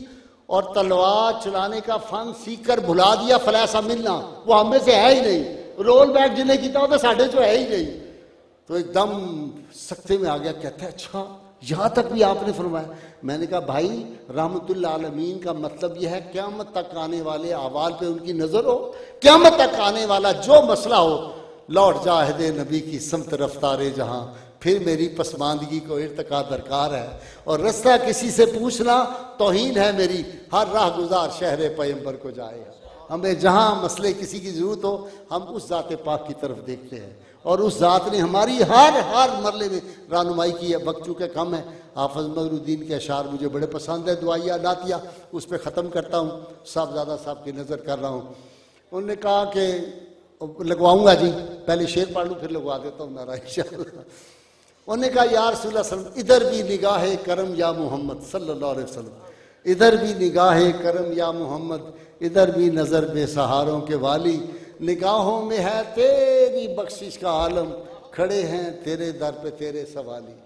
اور تلوار چلانے کا فن سیکھ کر بھلا دیا فلیسا ملنا، وہ ہم میں سے ہے ہی نہیں، رول بیک جنہیں کیتا ہوتا ساڑھے جو ہے ہی نہیں. تو ایک دم سکتے میں آ گیا، کہتا ہے اچھا یہاں تک بھی آپ نے فرمایا. میں نے کہا بھائی رحمت اللہ عالمین کا مطلب یہ ہے قیامت تک آنے والے احوال پہ ان کی نظر ہو، قیامت تک آنے والا جو مسئلہ ہو لوٹ جا عہد نبی کی سمت رفتار جہاں، پھر میری پسماندگی کو ارتقا درکار ہے، اور رستہ کسی سے پوچھنا توہین ہے میری، ہر راہ گزار شہر پیغمبر کو جائے. ہمیں جہاں مسئلے کسی کی ضرورت ہو ہم اس ذات پاک کی طرف دیکھتے ہیں، اور اس ذات نے ہماری ہر ہر مرلے میں رہنمائی کی ہے. وقت چونکہ کم ہے، حافظ مظہر الدین کے اشعار مجھے بڑے پسند ہے، دعائیہ نعتیہ، اس پہ ختم کرتا ہوں. صاحبزادہ صاحب کی نظر کر رہا ہوں. انہوں نے کہا کہ لگواؤں گا جی، پہلے شعر پڑھ لوں پھر لگوا دیتا ہوں نعرہ انشاءاللہ. انہوں نے کہا یا رسول اللہ صلی اللہ علیہ وسلم ادھر بھی نگاہ کرم یا محمد صلی اللہ علیہ وسلم، ادھر بھی نگاہ کرم یا محمد، ادھر بھی نظر بے سہاروں کے والی، نگاہوں میں ہے تیری بخشش کا عالم، کھڑے ہیں تیرے در پہ تیرے سوالی.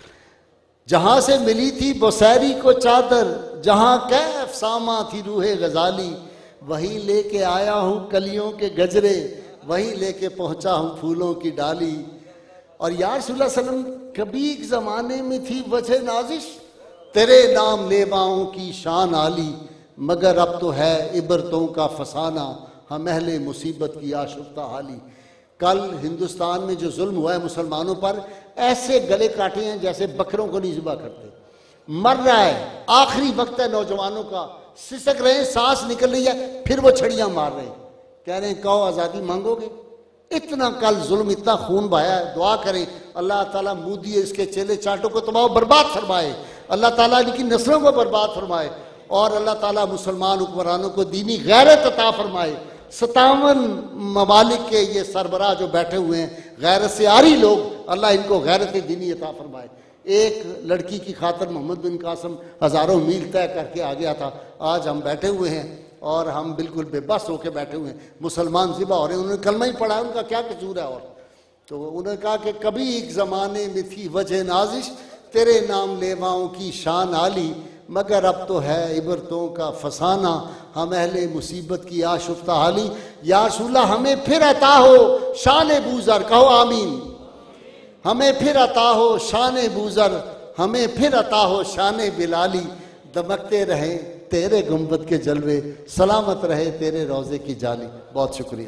جہاں سے ملی تھی بصیری کو چادر، جہاں کیف ساما تھی روح غزالی، وہی لے کے آیا ہوں کلیوں کے گجرے، وہی لے کے پہنچا ہوں پھولوں کی ڈالی. اور یا رسول اللہ صلی اللہ علیہ وسلم کبھی ایک زمانے میں تھی وجہ نازش، تیرے نام لیواؤں کی شان عالی، مگر اب تو ہے عبرتوں کا فسانہ، ہم اہل مصیبت کی آشفتہ حالی. کل ہندوستان میں جو ظلم ہوا ہے مسلمانوں پر، ایسے گلے کاٹے ہیں جیسے بکروں کو نہیں ذبح کرتے. مر رہا ہے، آخری وقت ہے نوجوانوں کا، سسک رہے ہیں، سانس نکل رہی ہے، پھر وہ چھڑیاں مار رہے ہیں، کہہ رہے ہیں کہو آزادی مانگو گے. اتنا کل ظلم، اتنا خون بہایا ہے. دعا کریں اللہ تعالیٰ مودی اس کے چیلے چاٹوں کو تباہ و برباد فرمائے، اللہ تعالیٰ ان کی نسلوں کو برباد فرمائے، اور اللہ تعالیٰ مسلمان حکمرانوں کو دینی غیرت عطا فرمائے. ستاون ممالک کے یہ سربراہ جو بیٹھے ہوئے ہیں غیرت سے آری لوگ، اللہ ان کو غیرت دینی عطا فرمائے. ایک لڑکی کی خاطر محمد بن قاسم ہزاروں میل طے کر کے آ گیا تھا. آج ہم بیٹھے ہوئے ہیں اور ہم بالکل بے بس ہو کے بیٹھے ہوئے ہیں، مسلمان ذبح ہو رہے ہیں. انہوں نے کلمہ ہی پڑھا ہے، ان کا کیا قصور ہے؟ اور تو انہوں نے کہا کہ کبھی ایک زمانے میں تھی وجہ نازش، تیرے نام لیواؤں کی شان عالی، مگر اب تو ہے عبرتوں کا فسانہ، ہم اہل مصیبت کی آشفتہ حالی. یا رسول اللہ ہمیں پھر عطا ہو شان بوذر، کہو آمین. ہمیں پھر عطا ہو شان بوذر، ہمیں پھر عطا ہو شان بلالی، دمکتے رہیں تیرے گنبد کے جلوے، سلامت رہے تیرے روزے کی جالی. بہت شکریہ.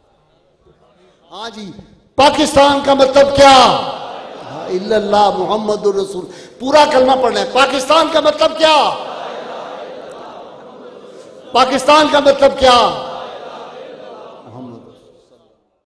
ہاں جی، پاکستان کا مطلب کیا؟ الا اللہ محمد الرسول. پورا کلمہ پڑھنا ہے. پاکستان کا مطلب کیا؟ پاکستان کا مطلب کیا؟